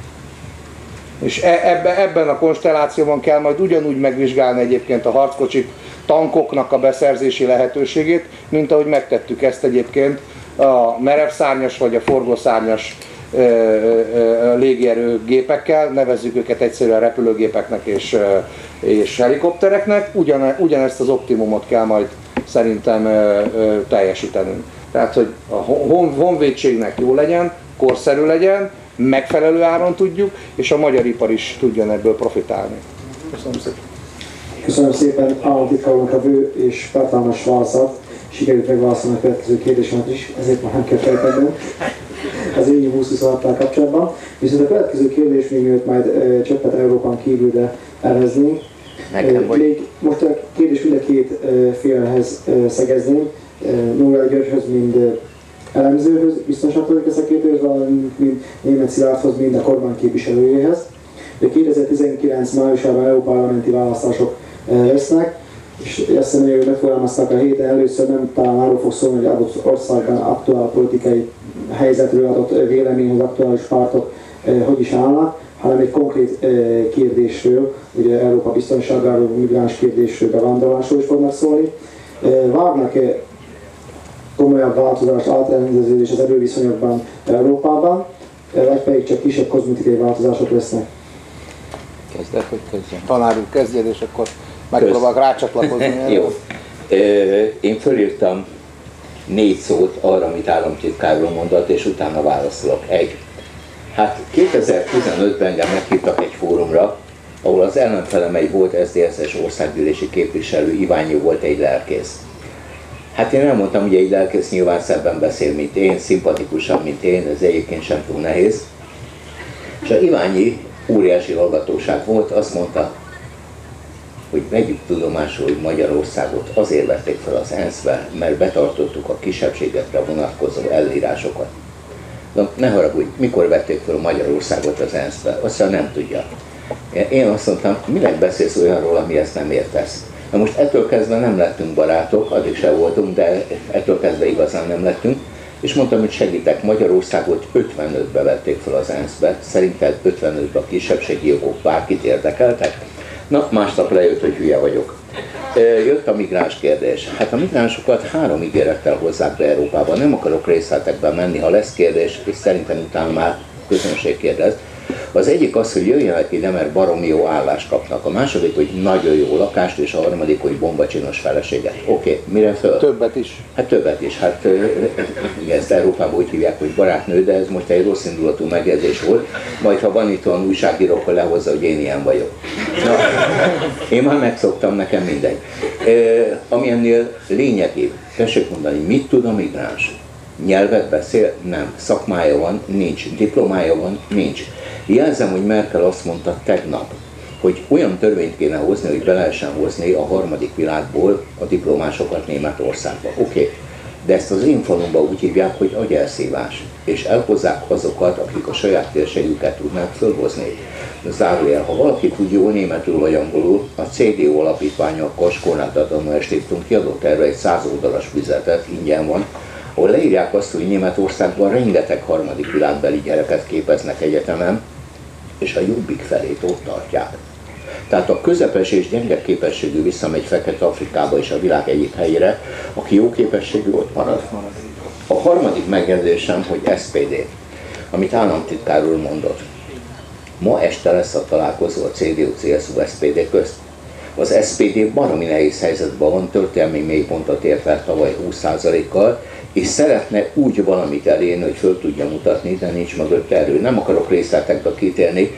És ebbe, ebben a konstellációban kell majd ugyanúgy megvizsgálni egyébként a harckocsik, tankoknak a beszerzési lehetőségét, mint ahogy megtettük ezt egyébként a merevszárnyas vagy a forgószárnyas légierő gépekkel, nevezzük őket egyszerűen repülőgépeknek és, és helikoptereknek, ugyan, ugyanezt az optimumot kell majd szerintem teljesítenünk. Tehát, hogy a hon, honvédségnek jó legyen, korszerű legyen, megfelelő áron tudjuk, és a magyar ipar is tudjon ebből profitálni. Köszönöm szépen. Köszönöm szépen államtitkár úrnak a bő és tartalmas válaszat. Sikerült megválaszolni a következő kérdésemet is, ezért már nem kell feltennem az ényi húsz huszonhattal kapcsolatban. Viszont a következő kérdés, még mielőtt majd e, cseppet Európán kívülre elveznénk. E, még most a kérdés mind a két e, félhez e, szegezném. E, Nógrád Györgyhöz, mind e, elemzőhöz, biztonságpolitikai szakértőhöz, valamint mind Németh Szilárdhoz, mind a kormány képviselőjéhez. De kétezer-tizenkilenc májusában Európa parlamenti választások e, lesznek, és ezt hiszem, hogy megfogalmazták a héten, először nem talán arról fog szólni, hogy adott országban aktuál politikai helyzetről, adott véleményhez, aktuális pártok eh, hogy is állnak, hanem egy konkrét eh, kérdésről, ugye Európa biztonságáról, migráns kérdésről, bevándorlásról is fognak szólni. Eh, várnak-e komolyabb változást, átrendeződés az erőviszonyokban Európában, eh, vagy pedig csak kisebb kozmetikai változások lesznek? Kezdett, hogy kezdjen. Tanár úr kezdjed, és akkor megpróbálok rácsatlakozni. Jó. Én fölírtam négy szót arra, amit államtitkárról mondott, és utána válaszolok. Egy. Hát kétezer-tizenötben engem meghívtak egy fórumra, ahol az ellenfelem egy volt es zé es-es országgyűlési képviselő, Iványi volt egy lelkész. Hát én elmondtam, hogy egy lelkész nyilván szebben beszél, mint én, szimpatikusabb, mint én, ez egyébként sem túl nehéz. És a Iványi óriási hallgatóság volt, azt mondta, hogy vegyük tudomásul, hogy Magyarországot azért vették fel az ENSZ-be, mert betartottuk a kisebbségekre vonatkozó előírásokat. De ne haragudj, mikor vették fel Magyarországot az ENSZ-be? Azt mondja, nem tudja. Én azt mondtam, minek beszélsz olyanról, ami ezt nem értesz? Na most ettől kezdve nem lettünk barátok, addig se voltunk, de ettől kezdve igazán nem lettünk, és mondtam, hogy segítek, Magyarországot ötvenötbe vették fel az ENSZ-be, szerinted ötvenötben a kisebbségi jogok bárkit érdekeltek? Na, másnap lejött, hogy hülye vagyok. Jött a migráns kérdés. Hát a migránsokat három ígérettel hozzák be Európába. Nem akarok részletekben menni, ha lesz kérdés, és szerintem utána már közönség kérdez. Az egyik az, hogy jöjjenek ide, mert baromi jó állást kapnak. A második, hogy nagyon jó lakást, és a harmadik, hogy bombacsinos feleséget. Oké, okay, mire föl? Többet is. Hát többet is. Hát igen, ezt Európában úgy hívják, hogy barátnő, de ez most egy rossz indulatú megjegyzés volt. Majd ha van itt olyan újságíró, akkor lehozza, hogy én ilyen vagyok. Na, én már megszoktam, nekem mindegy. E, ami ennél lényegi, tessék mondani, mit tud a migráns? Nyelvet beszél? Nem. Szakmája van? Nincs. Diplomája van? Nincs. Jelzem, hogy Merkel azt mondta tegnap, hogy olyan törvényt kéne hozni, hogy be lehessen hozni a harmadik világból a diplomásokat Németországba. Oké, okay. De ezt az én falumban úgy hívják, hogy agyelszívás, és elhozzák azokat, akik a saját térségüket tudnák fölhozni. Zárójel, ha valaki tud jól németül vagy angolul, a cé dé o alapítványa, a Konrad Stiftung kiadott erre egy száz oldalas füzetet, ingyen van, ahol leírják azt, hogy Németországban rengeteg harmadik világbeli gyereket képeznek egyetemen, és a jobbik felét ott tartják. Tehát a közepes és gyenge képességű visszamegy Fekete-Afrikába és a világ egyik helyére, aki jó képességű ott marad. A harmadik megjegyzésem, hogy es pé dé, amit államtitkár úr mondott. Ma este lesz a találkozó a cé dé u cé es u es pé dé közt. Az es pé dé baromi nehéz helyzetben van, történelmi mélypontot ért el tavaly húsz százalékkal, és szeretne úgy valamit elérni, hogy föl tudja mutatni, de nincs mögött erő. Nem akarok részletekbe kitérni.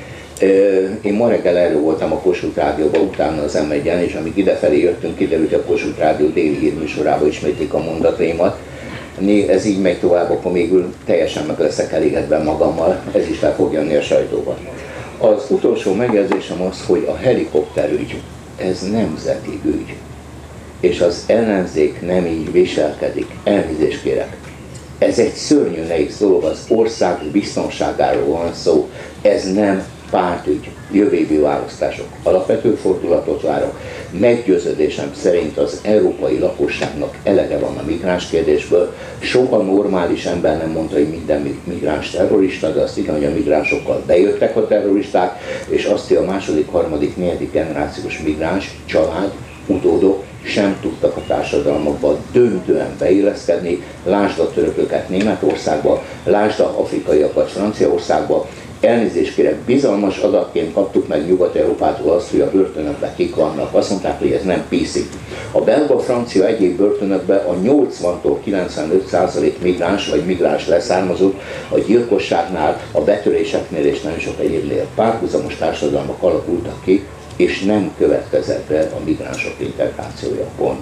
Én ma reggel erről voltam a Kossuth Rádióban, utána az em egyen, és amíg idefelé jöttünk, kiderült, hogy a Kossuth Rádió déli hírműsorában ismétlik a mondataimat. Ez így megy tovább, akkor végül teljesen meg leszek elégedve magammal, ez is le fog jönni a sajtóban. Az utolsó megjegyzésem az, hogy a helikopterügy, ez nemzeti ügy, és az ellenzék nem így viselkedik. Elnézést kérek. Ez egy szörnyű nehéz dolog, az ország biztonságáról van szó, ez nem pártügy, jövőbbi választások. Alapvető fordulatot várok. Meggyőződésem szerint az európai lakosságnak elege van a migráns kérdésből. Soha normális ember nem mondta, hogy minden migráns terrorista, de azt igen, hogy a migránsokkal bejöttek a terroristák, és azt, hogy a második, harmadik, negyedik generációs migráns család, utódok sem tudtak a társadalmakba döntően beilleszkedni. Lásd a törököket Németországba, lásd a afrikaiakat Franciaországba. Elnézést kérek, bizalmas adatként kaptuk meg Nyugat-Európától azt, hogy a börtönökben kik vannak. Azt mondták, hogy ez nem piszik. A belga, francia egyéb börtönökben a nyolcvantól kilencvenöt százalék migráns vagy migráns leszármazott, a gyilkosságnál, a betöréseknél és nagyon sok egyébnél párhuzamos társadalmak alakultak ki, és nem következett be a migránsok integrációja. Pont.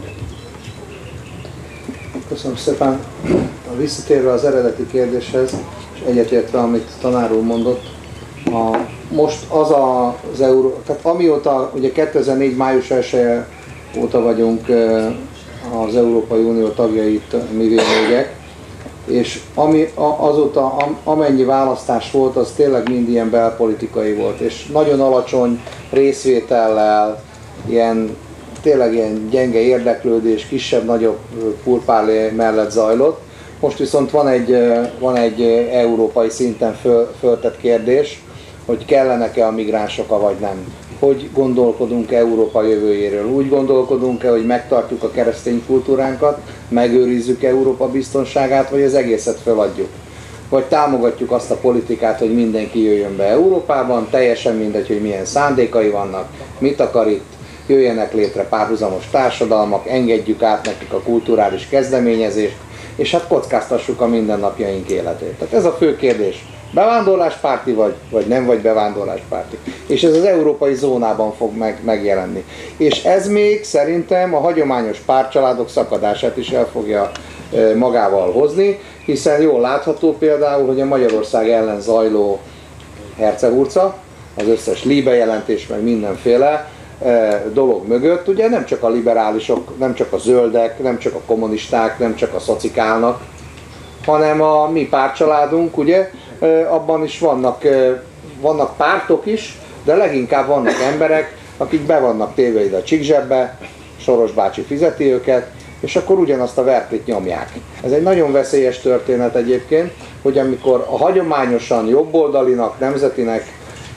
Köszönöm szépen. Visszatérve az eredeti kérdéshez, és egyetértve, amit tanár úr mondott, a, most az a, az euró, tehát amióta, ugye kétezer-négy. május elseje óta vagyunk az Európai Unió tagjait mi vé négyek, és ami, azóta amennyi választás volt, az tényleg mind ilyen belpolitikai volt, és nagyon alacsony részvétellel, ilyen, tényleg ilyen gyenge érdeklődés, kisebb-nagyobb purpárlé mellett zajlott. Most viszont van egy, van egy európai szinten föl, föltett kérdés, hogy kellenek-e a migránsok, vagy nem. Hogy gondolkodunk Európa jövőjéről? Úgy gondolkodunk-e, hogy megtartjuk a keresztény kultúránkat, megőrizzük Európa biztonságát, vagy az egészet feladjuk? Vagy támogatjuk azt a politikát, hogy mindenki jöjjön be Európában, teljesen mindegy, hogy milyen szándékai vannak, mit akar itt, jöjjenek létre párhuzamos társadalmak, engedjük át nekik a kulturális kezdeményezést, és hát kockáztassuk a mindennapjaink életét. Tehát ez a fő kérdés. Bevándorláspárti vagy, vagy nem vagy bevándorláspárti. És ez az európai zónában fog meg, megjelenni. És ez még szerintem a hagyományos pártcsaládok szakadását is el fogja e, magával hozni, hiszen jól látható például, hogy a Magyarország ellen zajló hercegurca, az összes líbe jelentés, meg mindenféle e, dolog mögött, ugye nem csak a liberálisok, nem csak a zöldek, nem csak a kommunisták, nem csak a szocikálnak, hanem a mi pártcsaládunk, ugye, abban is vannak, vannak pártok is, de leginkább vannak emberek, akik be vannak téve ide a csíkzsebbe, Soros bácsi fizeti őket, és akkor ugyanazt a verklit nyomják. Ez egy nagyon veszélyes történet egyébként, hogy amikor a hagyományosan jobboldalinak, nemzetinek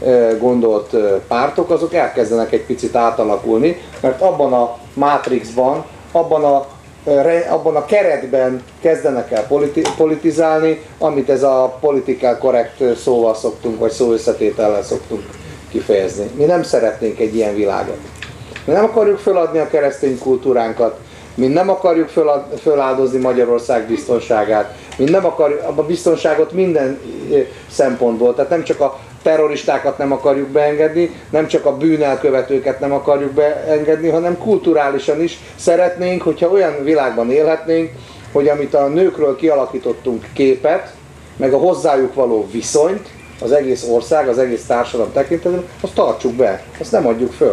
gondolt pártok, azok elkezdenek egy picit átalakulni, mert abban a mátrixban, abban a abban a keretben kezdenek el politi politizálni, amit ez a political correct szóval szoktunk, vagy szó összetétellel szoktunk kifejezni. Mi nem szeretnénk egy ilyen világot. Mi nem akarjuk feladni a keresztény kultúránkat, mi nem akarjuk fölad, föláldozni Magyarország biztonságát, mi nem akarjuk a biztonságot minden szempontból, tehát nem csak a terroristákat nem akarjuk beengedni, nem csak a bűnelkövetőket nem akarjuk beengedni, hanem kulturálisan is szeretnénk, hogyha olyan világban élhetnénk, hogy amit a nőkről kialakítottunk képet, meg a hozzájuk való viszonyt, az egész ország, az egész társadalom tekintetében, azt tartsuk be, azt nem adjuk föl.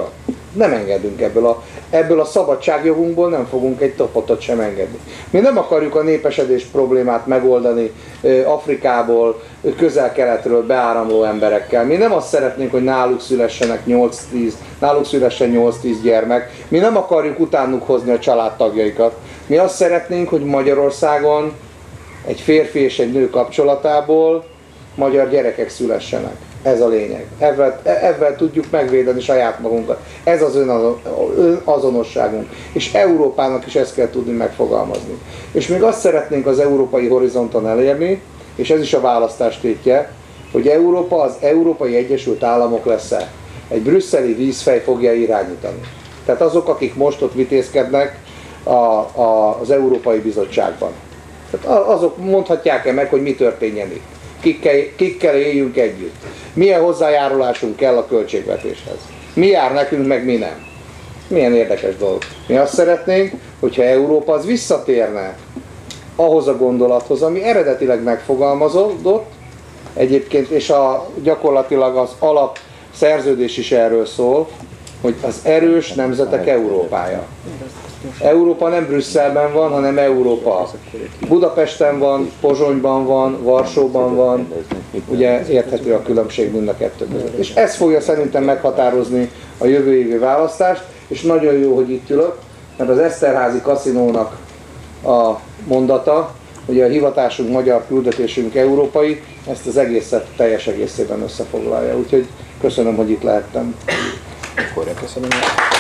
Nem engedünk ebből a, ebből a szabadságjogunkból, nem fogunk egy topotot sem engedni. Mi nem akarjuk a népesedés problémát megoldani Afrikából, közel-keletről beáramló emberekkel. Mi nem azt szeretnénk, hogy náluk szülessenek nyolc-tíz, náluk szülessen nyolc-tíz gyermek. Mi nem akarjuk utánuk hozni a családtagjaikat. Mi azt szeretnénk, hogy Magyarországon egy férfi és egy nő kapcsolatából magyar gyerekek szülessenek. Ez a lényeg. Ezzel, ezzel tudjuk megvédeni saját magunkat. Ez az önazonosságunk. És Európának is ezt kell tudni megfogalmazni. És még azt szeretnénk az európai horizonton elérni, és ez is a választás tétje, hogy Európa az Európai Egyesült Államok lesz-e. Egy brüsszeli vízfej fogja irányítani. Tehát azok, akik most ott vitézkednek a, a, az Európai Bizottságban. Tehát azok mondhatják-e meg, hogy mi történjen itt. Kikkel, kikkel éljünk együtt. Milyen hozzájárulásunk kell a költségvetéshez. Mi jár nekünk, meg mi nem. Milyen érdekes dolog. Mi azt szeretnénk, hogyha Európa az visszatérne ahhoz a gondolathoz, ami eredetileg megfogalmazódott, egyébként, és a, gyakorlatilag az alap szerződés is erről szól, hogy az erős nemzetek Európája. Európa nem Brüsszelben van, hanem Európa. Budapesten van, Pozsonyban van, Varsóban van, ugye érthető a különbség mind a kettő között. És ez fogja szerintem meghatározni a jövő évi választást, és nagyon jó, hogy itt ülök, mert az Eszterházy kaszinónak a mondata, ugye a hivatásunk, magyar küldetésünk európai, ezt az egészet teljes egészében összefoglalja. Úgyhogy köszönöm, hogy itt lehettem. Köszönöm.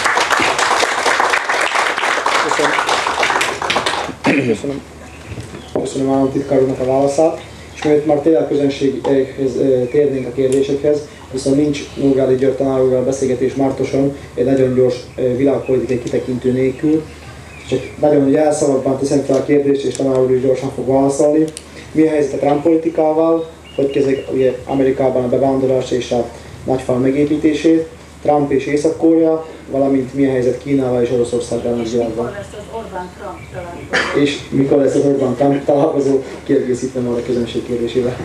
Köszönöm. Köszönöm. Köszönöm államtitkár úrnak a válaszát. És mielőtt már tényleg a közönséghez térnénk a kérdésekhez, viszont nincs Nógrádi György tanár úrral beszélgetés Mártoson egy nagyon gyors világpolitikai kitekintő nélkül. Csak nagyon jelszavakban teszem fel a kérdést, és tanár úr is gyorsan fog válaszolni. Mi a helyzet a Trump politikával? Hogy kezdik ugye Amerikában a bevándorlás és a nagyfal megépítését? Trump és Észak-Korea, valamint mi a helyzet Kínával és Oroszországgal a világban. Mikor lesz az Orbán-Trump találkozó? És mikor lesz az Orbán-Trump találkozó? Kiegészítem már a közönség kérdésével.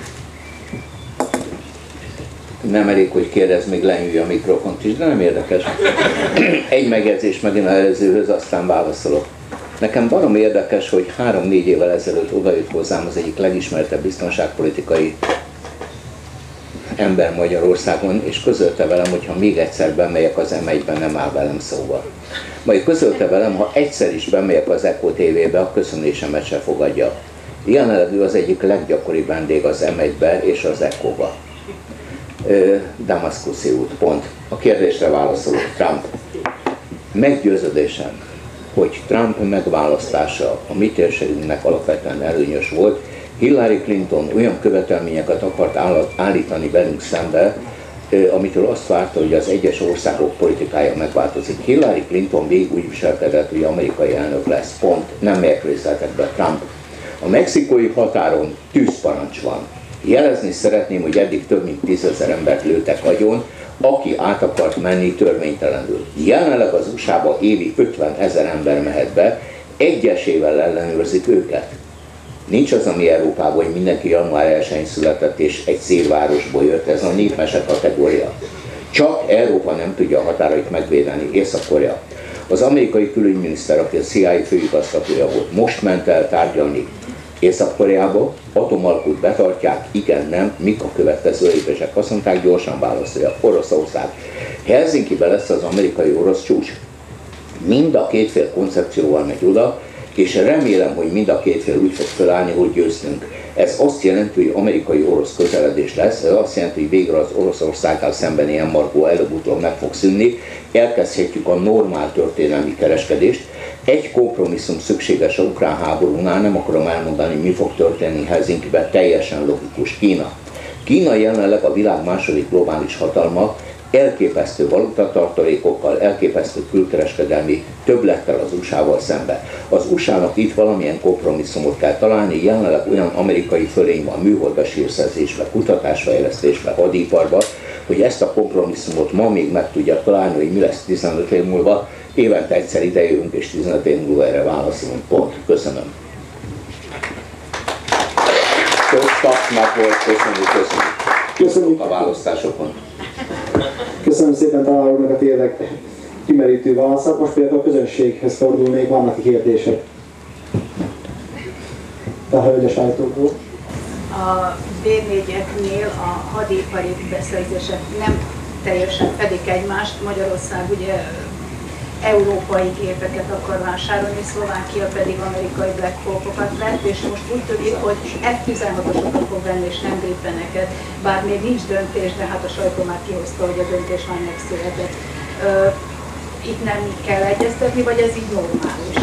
Nem elég, hogy kérdez, még lenyúlj a mikrofont is, de nem érdekes. Egy megjegyzés megint az előzőhöz, aztán válaszolok. Nekem barom érdekes, hogy három-négy évvel ezelőtt odajött hozzám az egyik legismertebb biztonságpolitikai ember Magyarországon, és közölte velem, hogy ha még egyszer bemegyek az em egyben, nem áll velem szóba. Majd közölte velem, ha egyszer is bemegyek az Echo té vébe, a köszönésemet se fogadja. Jelenleg ő az egyik leggyakoribb vendég az em egybe és az Echo-ba. Damaszkuszi út, pont. A kérdésre válaszolok. Trump. Meggyőződésem, hogy Trump megválasztása a mi térségünknek alapvetően előnyös volt. Hillary Clinton olyan követelményeket akart állítani velünk szembe, amitől azt várta, hogy az egyes országok politikája megváltozik. Hillary Clinton végig úgy viselkedett, hogy amerikai elnök lesz. Pont. Nem megyek részletekbe. Trump. A mexikói határon tűzparancs van. Jelezni szeretném, hogy eddig több mint tízezer embert lőttek agyon, aki át akart menni törvénytelenül. Jelenleg az u es á-ba évi ötvenezer ember mehet be, egyesével ellenőrzik őket. Nincs az, ami Európában, hogy mindenki január elsején született és egy szélvárosból jött, ez a népmese kategória. Csak Európa nem tudja a határait megvédeni, Észak-Korea. Az amerikai külügyminiszter, aki a cé i á főigazgatója volt, most ment el tárgyalni Észak-Koreába, atomalkut betartják, igen, nem, mik a következő lépések? Azt mondták, gyorsan válaszolja, Oroszország. Helsinkiben lesz az amerikai-orosz csúcs. Mind a két fél koncepcióval megy oda, és remélem, hogy mind a két fél úgy fog felállni, hogy győztünk. Ez azt jelenti, hogy amerikai-orosz közeledés lesz, ez azt jelenti, hogy végre az Oroszországgal szembeni embargó előbb-utóbb meg fog szűnni, elkezdhetjük a normál történelmi kereskedést. Egy kompromisszum szükséges a ukrán háborúnál, nem akarom elmondani, mi fog történni Helsinkiben, teljesen logikus. Kína. Kína jelenleg a világ második globális hatalma, elképesztő valutatartalékokkal, elképesztő külkereskedelmi többlettel az u es á-val szemben. Az u es á-nak itt valamilyen kompromisszumot kell találni, jelenleg olyan amerikai fölény van műholdbesírszerzésbe, kutatásfejlesztésbe, hadiparba, hogy ezt a kompromisszumot ma még meg tudja találni, hogy mi lesz tizenöt év múlva. Évente egyszer idejövünk, és tizenöt év múlva erre válaszolunk. Pont. Köszönöm. Több tapnak volt, köszönjük, köszönjük. Köszönjük A választásokon. Köszönöm szépen tanár úrnak a tényleg kimerítő válaszok. Most például a közönséghez fordulnék, vannak kérdések. A hölgyes állítókról. A vé négyeknél a hadipari beszerzések nem teljesen fedik egymást. Magyarország ugye európai gépeket akar vásárolni, Szlovákia pedig amerikai Black Hawkokat vett, és most úgy tűnik, hogy ef tizenhatosokat fog venni, és nem Gripeneket. Bár még nincs döntés, de hát a sajtó már kihozta, hogy a döntés már megszületett. Itt nem kell egyeztetni, vagy ez így normális?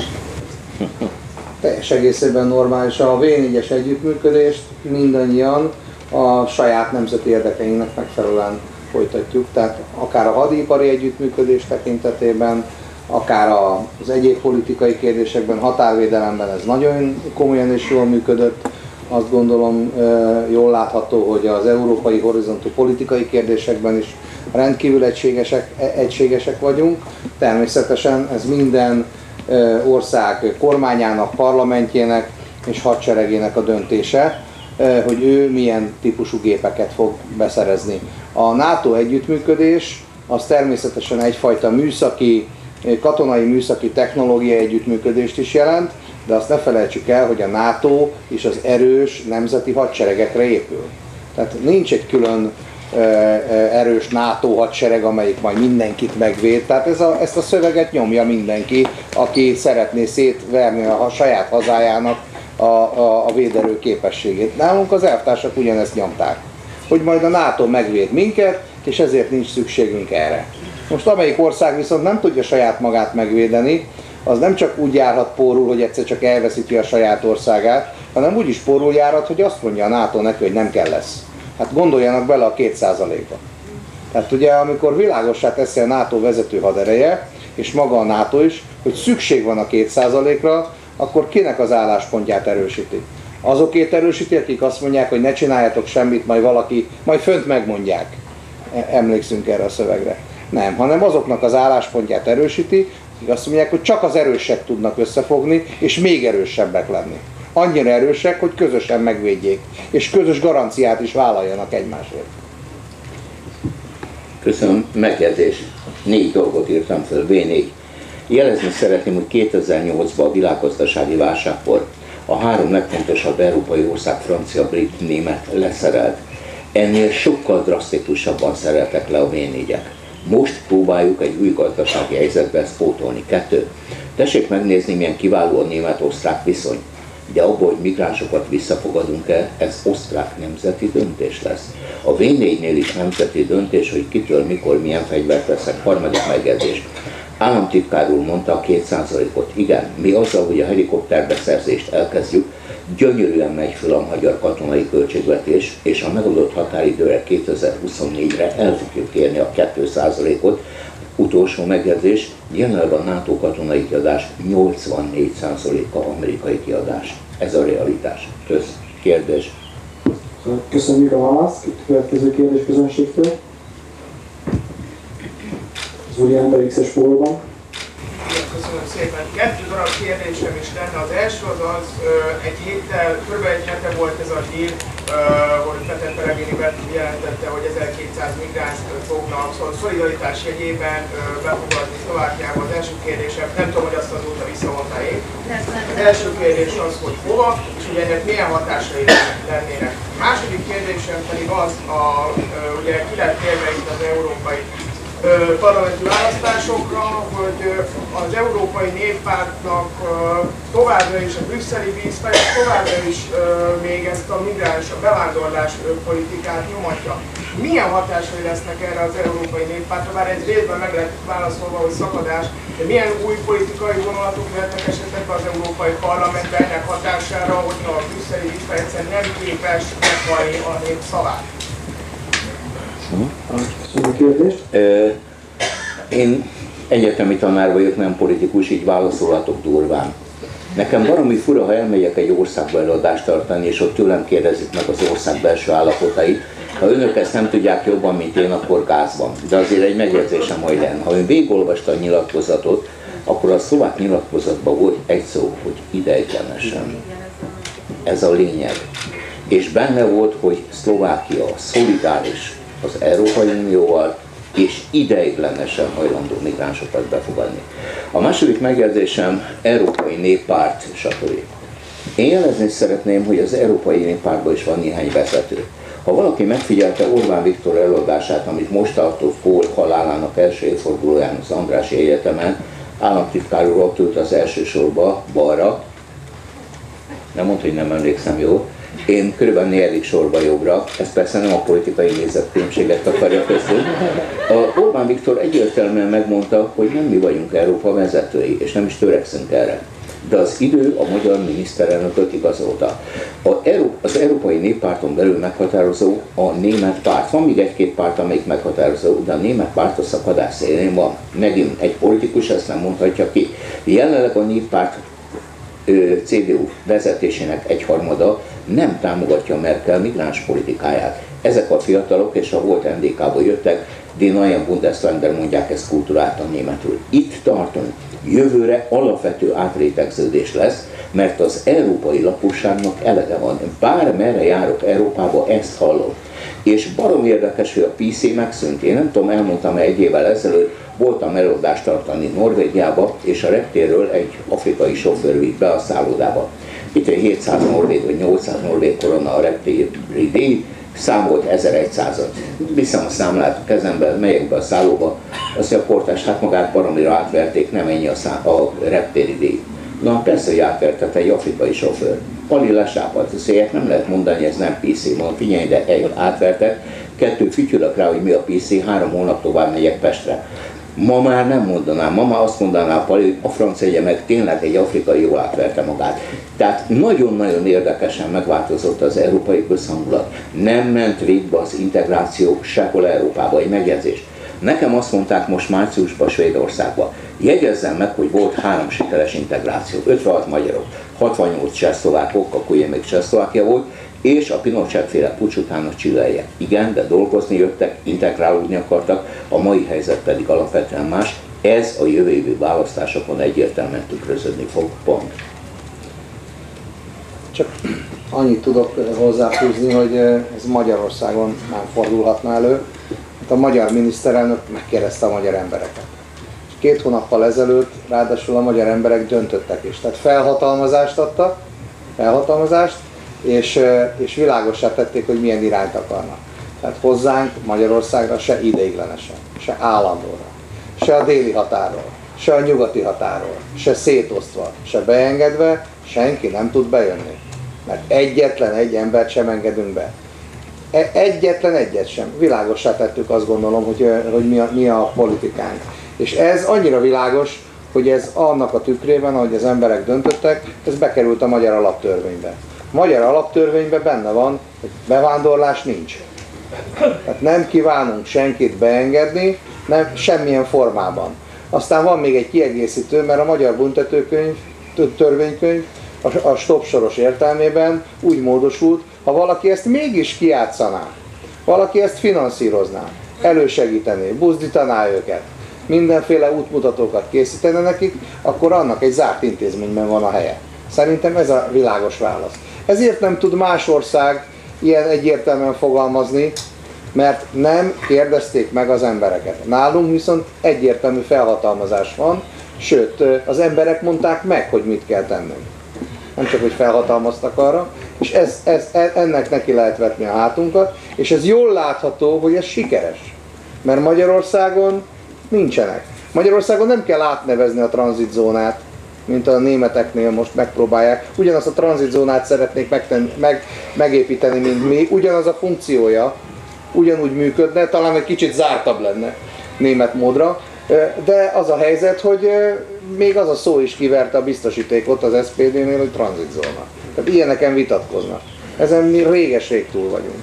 Teljes egészében normális. A vé négyes együttműködést mindannyian a saját nemzeti érdekeinknek megfelelően folytatjuk. Tehát akár a hadipari együttműködés tekintetében, akár az egyéb politikai kérdésekben, határvédelemben ez nagyon komolyan és jól működött. Azt gondolom jól látható, hogy az európai horizontú politikai kérdésekben is rendkívül egységesek, egységesek vagyunk. Természetesen ez minden ország kormányának, parlamentjének és hadseregének a döntése, hogy ő milyen típusú gépeket fog beszerezni. A NATO együttműködés az természetesen egyfajta műszaki, katonai műszaki technológiai együttműködést is jelent, de azt ne felejtsük el, hogy a NATO is az erős nemzeti hadseregekre épül. Tehát nincs egy külön erős NATO hadsereg, amelyik majd mindenkit megvéd. Tehát ez a, ezt a szöveget nyomja mindenki, aki szeretné szétverni a, a saját hazájának a, a, a véderő képességét. Nálunk az elvtársak ugyanezt nyomták, hogy majd a NATO megvéd minket, és ezért nincs szükségünk erre. Most amelyik ország viszont nem tudja saját magát megvédeni, az nem csak úgy járhat pórul, hogy egyszer csak elveszíti a saját országát, hanem úgy is pórul járhat, hogy azt mondja a NATO neki, hogy nem kell lesz. Hát gondoljanak bele a két százalékba. Tehát ugye amikor világossá teszi a NATO vezető hadereje, és maga a NATO is, hogy szükség van a két százalékra, akkor kinek az álláspontját erősíti? Azokét erősíti, akik azt mondják, hogy ne csináljatok semmit, majd valaki, majd fönt megmondják. Emlékszünk erre a szövegre. Nem, hanem azoknak az álláspontját erősíti, akik azt mondják, hogy csak az erősek tudnak összefogni, és még erősebbek lenni. Annyira erősek, hogy közösen megvédjék, és közös garanciát is vállaljanak egymásért. Köszönöm, megjegyzés. Négy dolgot írtam fel, vé négy. Jelezni szeretném, hogy kétezer-nyolcban a világgazdasági válságkor a három legfontosabb európai ország, francia, brit, német leszerelt. Ennél sokkal drasztikusabban szereltek le a vé négyek. Most próbáljuk egy új gazdasági helyzetbe ezt pótolni. Kettő. Tessék megnézni, milyen kiváló a német-osztrák viszony. De abból, hogy migránsokat visszafogadunk-e, ez osztrák nemzeti döntés lesz. A vé négynél is nemzeti döntés, hogy kitől, mikor, milyen fegyvert veszek. Harmadik megjegyzés. Államtitkár úr mondta a két százalékot. Igen, mi azzal, hogy a helikopterbeszerzést elkezdjük, gyönyörűen megy föl a magyar katonai költségvetés, és a megadott határidőre kétezer-huszonnégyre el fogjuk érni a két százalékot. Utolsó megjegyzés, jelenleg a NATO katonai kiadás nyolcvannégy százaléka amerikai kiadás. Ez a realitás. Kösz. Kérdés. Köszönjük a választ. Következő kérdés közönségtől. Az úri ember iksz-es fórumban. Köszönöm szépen. Kettő darab kérdésem is lenne. Az első az az, egy héttel, kb. Egy hete volt ez a díl, hogy Peter Pellegrini jelentette, hogy ezerkétszáz migránst fognak szolidaritás jegyében befogadni Szlovákiába. Az első kérdésem, nem tudom, hogy azt azóta visszavonta-e. Az első kérdés az, hogy hova, és hogy ennek milyen hatásai lennének. A második kérdésem pedig az, a, ugye ki lett térve itt az európai parlamenti választásokra, hogy az Európai Néppártnak továbbra is a brüsszeli vízfejt, továbbra is még ezt a migráns, a bevándorlás politikát nyomatja. Milyen hatásai lesznek erre az Európai Néppártra? Bár ez részben meg lett válaszolva, hogy szakadás, de milyen új politikai vonulatok lehetnek esetleg az Európai Parlamentben ennek hatására, hogyha a brüsszeli vízfejt egyszerűen nem képes meghalni a nép szavát? Én egyetemi tanár vagyok, nem politikus, így válaszolhatok durván. Nekem valami fura, ha elmegyek egy országba előadást tartani, és ott tőlem kérdezik meg az ország belső állapotait. Ha önök ezt nem tudják jobban, mint én, akkor gázban. De azért egy megjegyzésem majd lenne. Ha ön végigolvasta a nyilatkozatot, akkor a szlovák nyilatkozatban volt egy szó, hogy ideiglenesen. Ez a lényeg. És benne volt, hogy Szlovákia szolidáris az Európai Unióval, és ideiglenesen hajlandó migránsokat befogadni. A második megjegyzésem Európai Néppárt, stb. Én jelezni szeretném, hogy az Európai Néppártban is van néhány vezető. Ha valaki megfigyelte Orbán Viktor előadását, amit most tartott Kohl halálának első évfordulóján az Andrássy Egyetemen, államtitkár úr ott ült az első sorba, balra, nem mondta, hogy nem emlékszem jól, én körülbelül negyedik sorba jobbra, ez persze nem a politikai nézetkülönbséget akarja közül. A Orbán Viktor egyértelműen megmondta, hogy nem mi vagyunk Európa vezetői, és nem is törekszünk erre. De az idő a magyar miniszterelnököt igazolta. A Euró- az Európai Néppárton belül meghatározó a német párt. Van még egy-két párt, amelyik meghatározó, de a német párt a szakadás szélén van. Megint egy politikus ezt nem mondhatja ki. Jelenleg a néppárt cé dé u vezetésének egyharmada nem támogatja Merkel migráns politikáját. Ezek a fiatalok, és a volt en dé ká-ból jöttek, Die Neuen Bundesländer mondják ezt kulturáltan németül. Itt tartunk. Jövőre alapvető átrétegződés lesz, mert az európai lakosságnak elege van. Bármerre járok Európába, ezt hallom. És barom érdekes, hogy a pé cé megszűnt. Én nem tudom, elmondtam egy évvel ezelőtt, voltam előadást tartani Norvégiába, és a reptérről egy afrikai sofőr vitt be a szállodába. Itt egy hétszáz norvég vagy nyolcszáz norvég korona a reptéri díj, számolt ezerszázat. Viszem a számlát a kezemben, megyek be a szállóba, azt mondja a portás, hát magát baromira átverték, nem ennyi a, szá- a reptéri díj. Na persze, hogy átvertet egy afrikai sofőr. Pali lesápadt, azt mondják, nem lehet mondani, ez nem pé cé. Mondom, figyelj, de egy átvertet, kettő fütyülök rá, hogy mi a pé cé, három hónap tovább megyek Pestre. Ma már nem mondanám, ma már azt mondaná Pali, hogy a francia egye meg tényleg egy afrikai jól átverte magát. Tehát nagyon-nagyon érdekesen megváltozott az európai közhangulat. Nem ment végbe az integráció sehol Európába, egy megjegyzés. Nekem azt mondták most márciusban Svédországban, jegyezzem meg, hogy volt három sikeres integráció, ötvenhat magyarok, hatvannyolc csehszlovákok, akkor ugye még Csehszlovákia volt, és a Pinochet-féle puccs után a chileiek. Igen, de dolgozni jöttek, integrálódni akartak, a mai helyzet pedig alapvetően más. Ez a jövő évi választásokon egyértelműen tükröződni fog, pont. Csak annyit tudok hozzáfűzni, hogy ez Magyarországon nem fordulhatna elő. A magyar miniszterelnök megkérdezte a magyar embereket. Két hónappal ezelőtt ráadásul a magyar emberek döntöttek is. Tehát felhatalmazást adtak, felhatalmazást, és, és világossá tették, hogy milyen irányt akarnak. Tehát hozzánk, Magyarországra se ideiglenesen, se állandóra, se a déli határól, se a nyugati határól, se szétosztva, se beengedve, senki nem tud bejönni. Mert egyetlen egy embert sem engedünk be. Egyetlen egyet sem. Világossá tettük, azt gondolom, hogy, hogy mi, a, mi a politikánk. És ez annyira világos, hogy ez annak a tükrében, ahogy az emberek döntöttek, ez bekerült a magyar alaptörvénybe. A magyar alaptörvényben benne van, hogy bevándorlás nincs. Tehát nem kívánunk senkit beengedni, nem, semmilyen formában. Aztán van még egy kiegészítő, mert a magyar büntetőkönyv, törvénykönyv a, a stopsoros értelmében úgy módosult, ha valaki ezt mégis kijátszaná, valaki ezt finanszírozná, elősegítené, buzdítaná őket, mindenféle útmutatókat készítene nekik, akkor annak egy zárt intézményben van a helye. Szerintem ez a világos válasz. Ezért nem tud más ország ilyen egyértelműen fogalmazni, mert nem kérdezték meg az embereket. Nálunk viszont egyértelmű felhatalmazás van, sőt, az emberek mondták meg, hogy mit kell tennünk. Nem csak, hogy felhatalmaztak arra, és ez, ez, ennek neki lehet vetni a hátunkat, és ez jól látható, hogy ez sikeres. Mert Magyarországon nincsenek. Magyarországon nem kell átnevezni a tranzitzónát, mint a németeknél most megpróbálják. Ugyanazt a tranzitzónát szeretnék megtenni, meg, megépíteni, mint mi. Ugyanaz a funkciója, ugyanúgy működne, talán egy kicsit zártabb lenne német módra. De az a helyzet, hogy még az a szó is kiverte a biztosítékot az es zé pé dé-nél, hogy tranzitzóna. Tehát ilyeneken vitatkoznak. Ezen mi réges-rég túl vagyunk.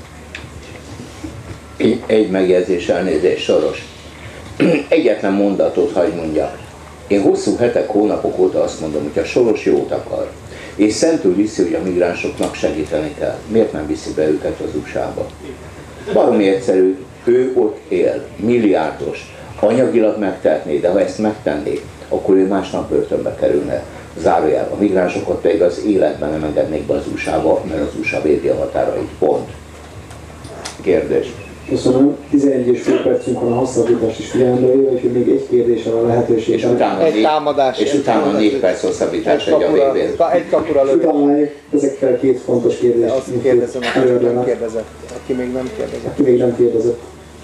Egy megjegyzés, elnézés, Soros. Egyetlen mondatot hagy mondjak. Én hosszú hetek, hónapok óta azt mondom, hogy a Soros jót akar, és szentül viszi, hogy a migránsoknak segíteni kell. Miért nem viszi be őket az u es á-ba? Baromi egyszerű, ő ott él, milliárdos, anyagilag megtehetné, de ha ezt megtenné, akkor ő másnap börtönbe kerülne. Zárójel, a migránsokat pedig az életben nem engednék be az u es á-ba, mert az u es á védi a határait. Pont. Kérdés. Köszönöm. tizenegy és fél percünk van a hosszabbítást is figyelembe véve, úgyhogy még egy kérdéssel a lehetőség. És utána, Egy négy, támadás, és egy utána támadás. négy perc hosszabbítás Egy egy a kapura, végén. egy kapura És lövő. utána még ezekkel két fontos kérdést. Azt mint kérdezem, aki még nem előadónak. kérdezett. Aki még nem kérdezett. Aki még nem kérdezett.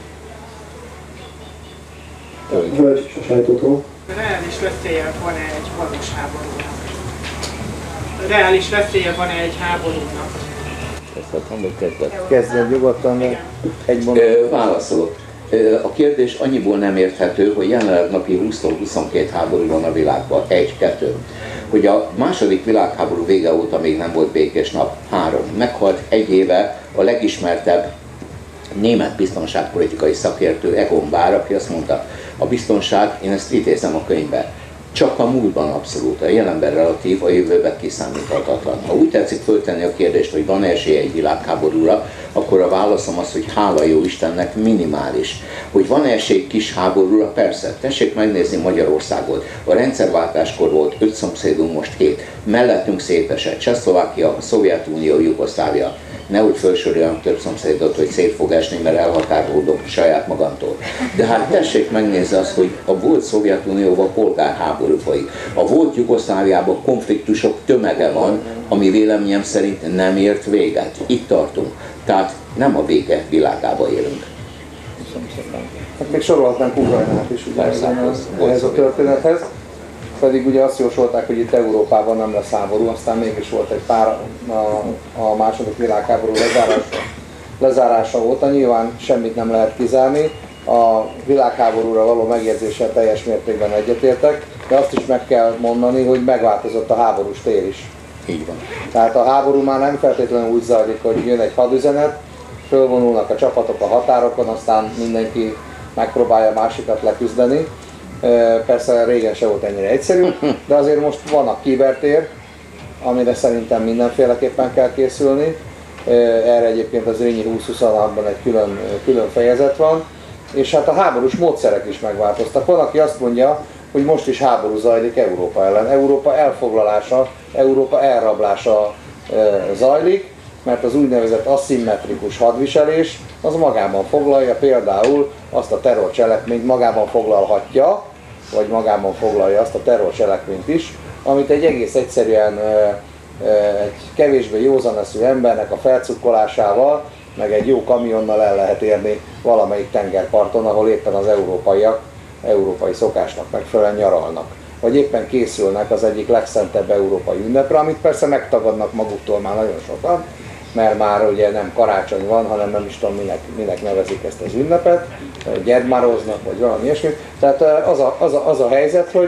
Hölgy a sajtótól. Reális veszélye van-e egy valós háborúnak? Reális veszélye van-e egy háborúnak? Kezdjen nyugodtan, de egy mondat. Ö, Válaszolok. Ö, A kérdés annyiból nem érthető, hogy jelenleg napi húsztól huszonkettő háború van a világban. Egy, kettő. Hogy a második világháború vége óta még nem volt békés nap. Három. Meghalt egy éve a legismertebb német biztonságpolitikai szakértő Egon Bahr, aki azt mondta, a biztonság, én ezt idézem a könyvbe, csak a múltban abszolút, a jelenben relatív, a jövőben kiszámíthatatlan. Ha úgy tetszik föltenni a kérdést, hogy van esélye egy világháborúra, akkor a válaszom az, hogy hála jó Istennek minimális. Hogy van esély kis háborúra, persze. Tessék megnézni Magyarországot. A rendszerváltáskor volt öt szomszédunk, most hét. Mellettünk szétesett Csehszlovákia, Szovjetunió, Jugoszlávia. Nehogy felsoroljanak több szomszédot, hogy szét fog esni, mert elhatárolódok saját magamtól. De hát tessék megnézni azt, hogy a volt Szovjetunióban polgárháború folyik. A volt Jugoszláviában konfliktusok tömege van, ami véleményem szerint nem ért véget. Itt tartunk. Tehát nem a béke világában élünk. Hát még sorolhatnánk Ukrajnát is ugye Persze, ehhez, az ehhez a volt történethez. Pedig ugye azt jósolták, hogy itt Európában nem lesz háború, aztán mégis volt egy pár a, a második világháború lezárása, lezárása óta. Nyilván semmit nem lehet kizárni. A világháborúra való megérzéssel teljes mértékben egyetértek, de azt is meg kell mondani, hogy megváltozott a háborús tér is. Így van. Tehát a háború már nem feltétlenül úgy zajlik, hogy jön egy hadüzenet, fölvonulnak a csapatok a határokon, aztán mindenki megpróbálja másikat leküzdeni. Persze régen se volt ennyire egyszerű, de azért most van a kibertér, amire szerintem mindenféleképpen kell készülni. Erre egyébként az Rényi húsz huszonhatban egy külön, külön fejezet van. És hát a háborús módszerek is megváltoztak. Van, aki azt mondja, hogy most is háború zajlik Európa ellen. Európa elfoglalása, Európa elrablása zajlik, mert az úgynevezett aszimmetrikus hadviselés az magában foglalja például azt a terrorcselekményt, magában foglalhatja, vagy magában foglalja azt a terrorcselekményt is, amit egy egész egyszerűen egy kevésbé józaneszű embernek a felcukkolásával, meg egy jó kamionnal el lehet érni valamelyik tengerparton, ahol éppen az európaiak európai szokásnak megfelelően nyaralnak. Vagy éppen készülnek az egyik legszentebb európai ünnepre, amit persze megtagadnak maguktól már nagyon sokan, mert már ugye nem karácsony van, hanem nem is tudom minek, minek nevezik ezt az ünnepet, gyermároznak, vagy valami ilyesmi. Tehát az a, az a, az a helyzet, hogy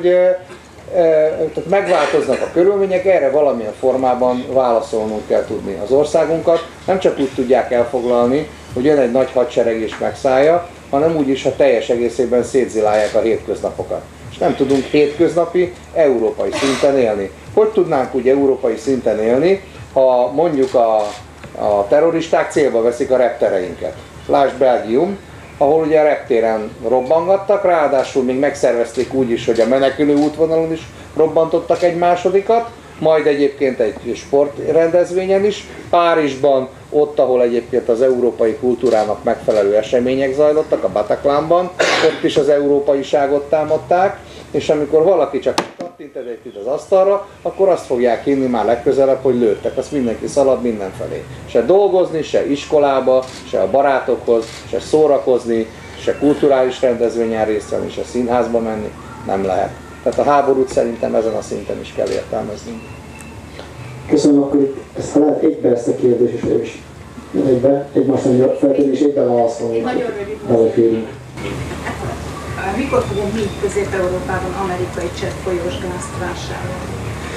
tehát megváltoznak a körülmények, erre valamilyen formában válaszolnunk kell tudni az országunkat. Nem csak úgy tudják elfoglalni, hogy jön egy nagy hadsereg és megszállja, hanem úgy is, ha teljes egészében szétzilálják a hétköznapokat. És nem tudunk hétköznapi, európai szinten élni. Hogy tudnánk úgy európai szinten élni, ha mondjuk a, a terroristák célba veszik a reptereinket? Lásd Belgium, ahol ugye a reptéren robbangattak, ráadásul még megszervezték úgy is, hogy a menekülő útvonalon is robbantottak egy másodikat, majd egyébként egy sportrendezvényen is, Párizsban, ott, ahol egyébként az európai kultúrának megfelelő események zajlottak, a Bataclanban, ott is az európaiságot támadták, és amikor valaki csak kattint egyet az asztalra, akkor azt fogják hinni már legközelebb, hogy lőttek, azt mindenki szalad mindenfelé. Se dolgozni, se iskolába, se a barátokhoz, se szórakozni, se kulturális rendezvényen részt venni, se színházba menni nem lehet. Tehát a háborút szerintem ezen a szinten is kell értelmezni. Köszönöm, akkor itt ezt ha lehet egybe ezt a kérdést is, is egybe, egymásnak feltenni és egyben válaszolni. Nagyon rövid. Beleférünk. Mikor fogunk mi Közép-Európában amerikai cseppfolyós gázt vásárolni?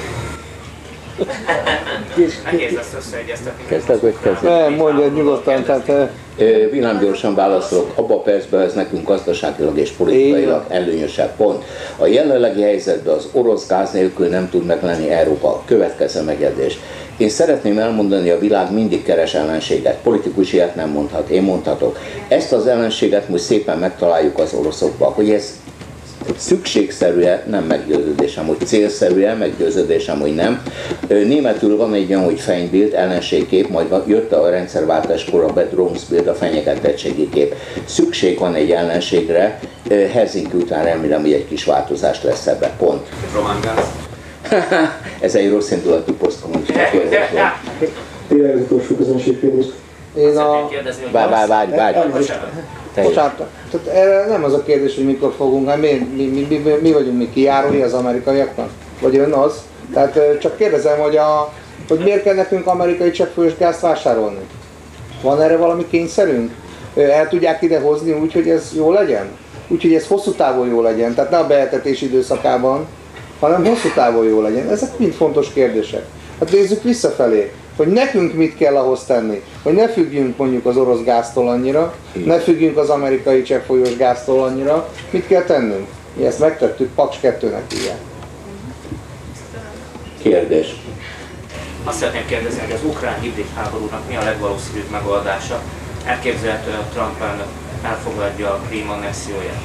Nehéz lesz összeegyeztetni. Kezdted, hogy kezded? Nem, mondja nyugodtan, tehát... Villámgyorsan válaszolok, abba a percben ez nekünk gazdaságilag és politikailag előnyösebb pont. A jelenlegi helyzetben az orosz gáz nélkül nem tud meglenni Európa. Következő megjegyzés. Én szeretném elmondani, a világ mindig keres ellenséget. Politikus ilyet nem mondhat, én mondhatok. Ezt az ellenséget most szépen megtaláljuk az oroszokban, hogy ez Szükségszerű-e? Nem meggyőződésem, hogy célszerű-e? Meggyőződésem, hogy nem. Németül van egy olyan, hogy Feindbild, ellenségkép, majd jött a rendszerváltáskor a Bedrohungsbild, a fenyegetettségi kép. Szükség van egy ellenségre, Helsinki után remélem, hogy egy kis változás lesz ebbe. Pont. Román gáz. Ez egy rossz indulatú posztkommunista kérdés volt. Tényleg az utolsó közönségkérdés. Én a... Várj, várj, várj, várj. Bocsánat, tehát erre nem az a kérdés, hogy mikor fogunk, hát mi, mi, mi, mi, mi vagyunk mi kijárói az amerikaiaknak? Vagy ön az? Tehát csak kérdezem, hogy, a, hogy miért kell nekünk amerikai cseppfolyós gázt vásárolni? Van erre valami kényszerünk? El tudják ide hozni úgy, hogy ez jó legyen? Úgy, hogy ez hosszú távon jó legyen, tehát ne a beeltetés időszakában, hanem hosszú távon jó legyen. Ezek mind fontos kérdések. Hát nézzük visszafelé, hogy nekünk mit kell ahhoz tenni, hogy ne függjünk mondjuk az orosz gáztól annyira, ne függjünk az amerikai cseppfolyós gáztól annyira, mit kell tennünk? Mi ezt megtettük, Paks kettőnek hívják. Kérdés. Azt szeretném kérdezni, hogy az ukrán hibrid háborúnak mi a legvalószínűbb megoldása? Elképzelhető, hogy a Trump elnök elfogadja a Krím annexióját.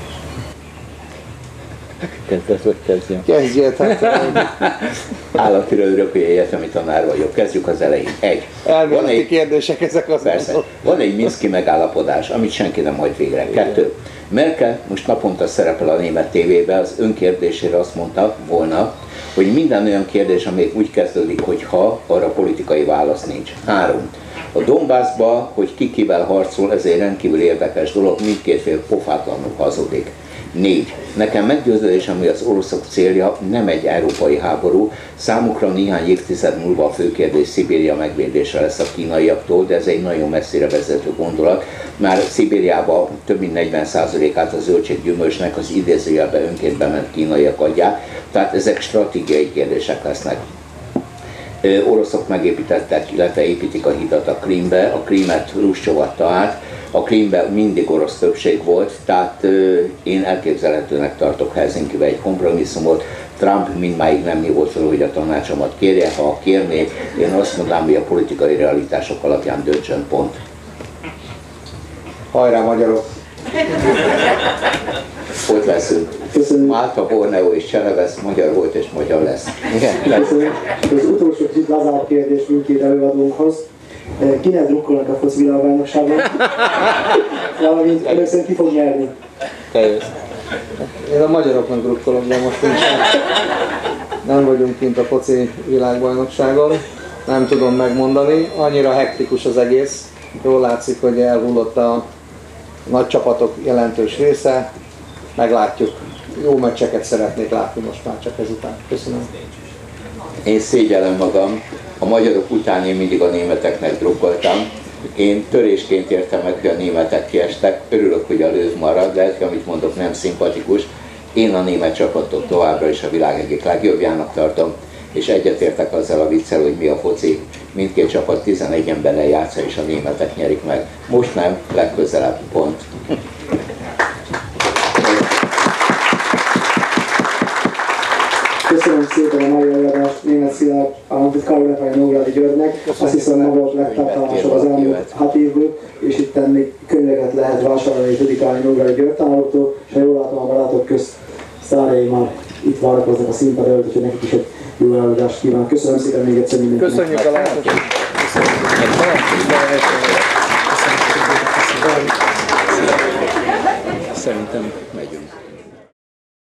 Kezdett, hogy kezdjem? Kezdjél, hát... Állatira örökölyi egyetemi tanár vagyok. Kezdjük az elején. Egy. Elméleti egy... kérdések ezek az. Persze. Van egy Minszki megállapodás, amit senki nem hagy végre. Kettő. Merkel most naponta szerepel a német tévében, az önkérdésére azt mondta volna, hogy minden olyan kérdés, amelyik úgy kezdődik, hogy ha, arra politikai válasz nincs. Három. A Donbassba, hogy ki kivel harcol, ez egy rendkívül érdekes dolog, mindkét fél pofátlanul hazudik. Négy. Nekem meggyőződésem, hogy az oroszok célja nem egy európai háború, számukra néhány évtized múlva a fő kérdés Szibéria megvédése lesz a kínaiaktól, de ez egy nagyon messzire vezető gondolat. Már Szibériában több mint negyven százalékát a zöldséggyümölcsnek az idézőjelben önként bement kínaiak adják, tehát ezek stratégiai kérdések lesznek. Ö, oroszok megépítettek, illetve építik a hidat a Krímbe, a Krímet Hruscsov adta át, a Krímben mindig orosz többség volt, tehát ö, én elképzelhetőnek tartok Helsinkibe egy kompromisszumot. Trump mindmáig nem hívott fel, hogy a tanácsomat kérje, ha kérné, én azt mondanám, hogy a politikai realitások alapján döntsön, pont. Hajrá, magyarok! Ott leszünk. Málta, Borneo és Cselevesz magyar volt és magyar lesz. Igen, Köszönöm. Az utolsó kicsit lazább kérdés mindkét előadónkhoz. Kinek drukkolnak a foci világbajnokságon? Valamint önök szerint ki fog nyerni? Te jössz. Én a magyaroknak drukkolok, de most nincsen. Nem vagyunk kint a foci világbajnokságon. Nem tudom megmondani. Annyira hektikus az egész. Jól látszik, hogy elhullott a nagy csapatok jelentős része. Meglátjuk. Jó meccseket szeretnék látni most már csak ezután. Köszönöm. Én szégyellem magam, a magyarok után én mindig a németeknek drukkoltam. Én törésként értem meg, hogy a németek kiestek, örülök, hogy a Löw marad, lehet, hogy amit mondok nem szimpatikus. Én a német csapatot továbbra is a világ egyik legjobbjának tartom, és egyetértek azzal a viccel, hogy mi a foci. Mindkét csapat tizenegy emberrel játsza, és a németek nyerik meg. Most nem, legközelebb, pont. Köszönöm szépen a mai előadást Németh Szilárd államtitkár úrnak, vagy Nógrádi Györgynek. Azt hiszem, maga volt legtartalmasabb az elmúlt hat évből, és itt még könyveket lehet vásárolni és dedikálni Nógrádi György tanártól, és ha jól látom, a barátok közt sztárjai már itt várakoznak a színpad előtt, úgyhogy nekik is egy jó előadást kívánok. Köszönöm szépen még egyszer mindenkinek. Köszönjük a lehetőséget! Szerintem megyünk.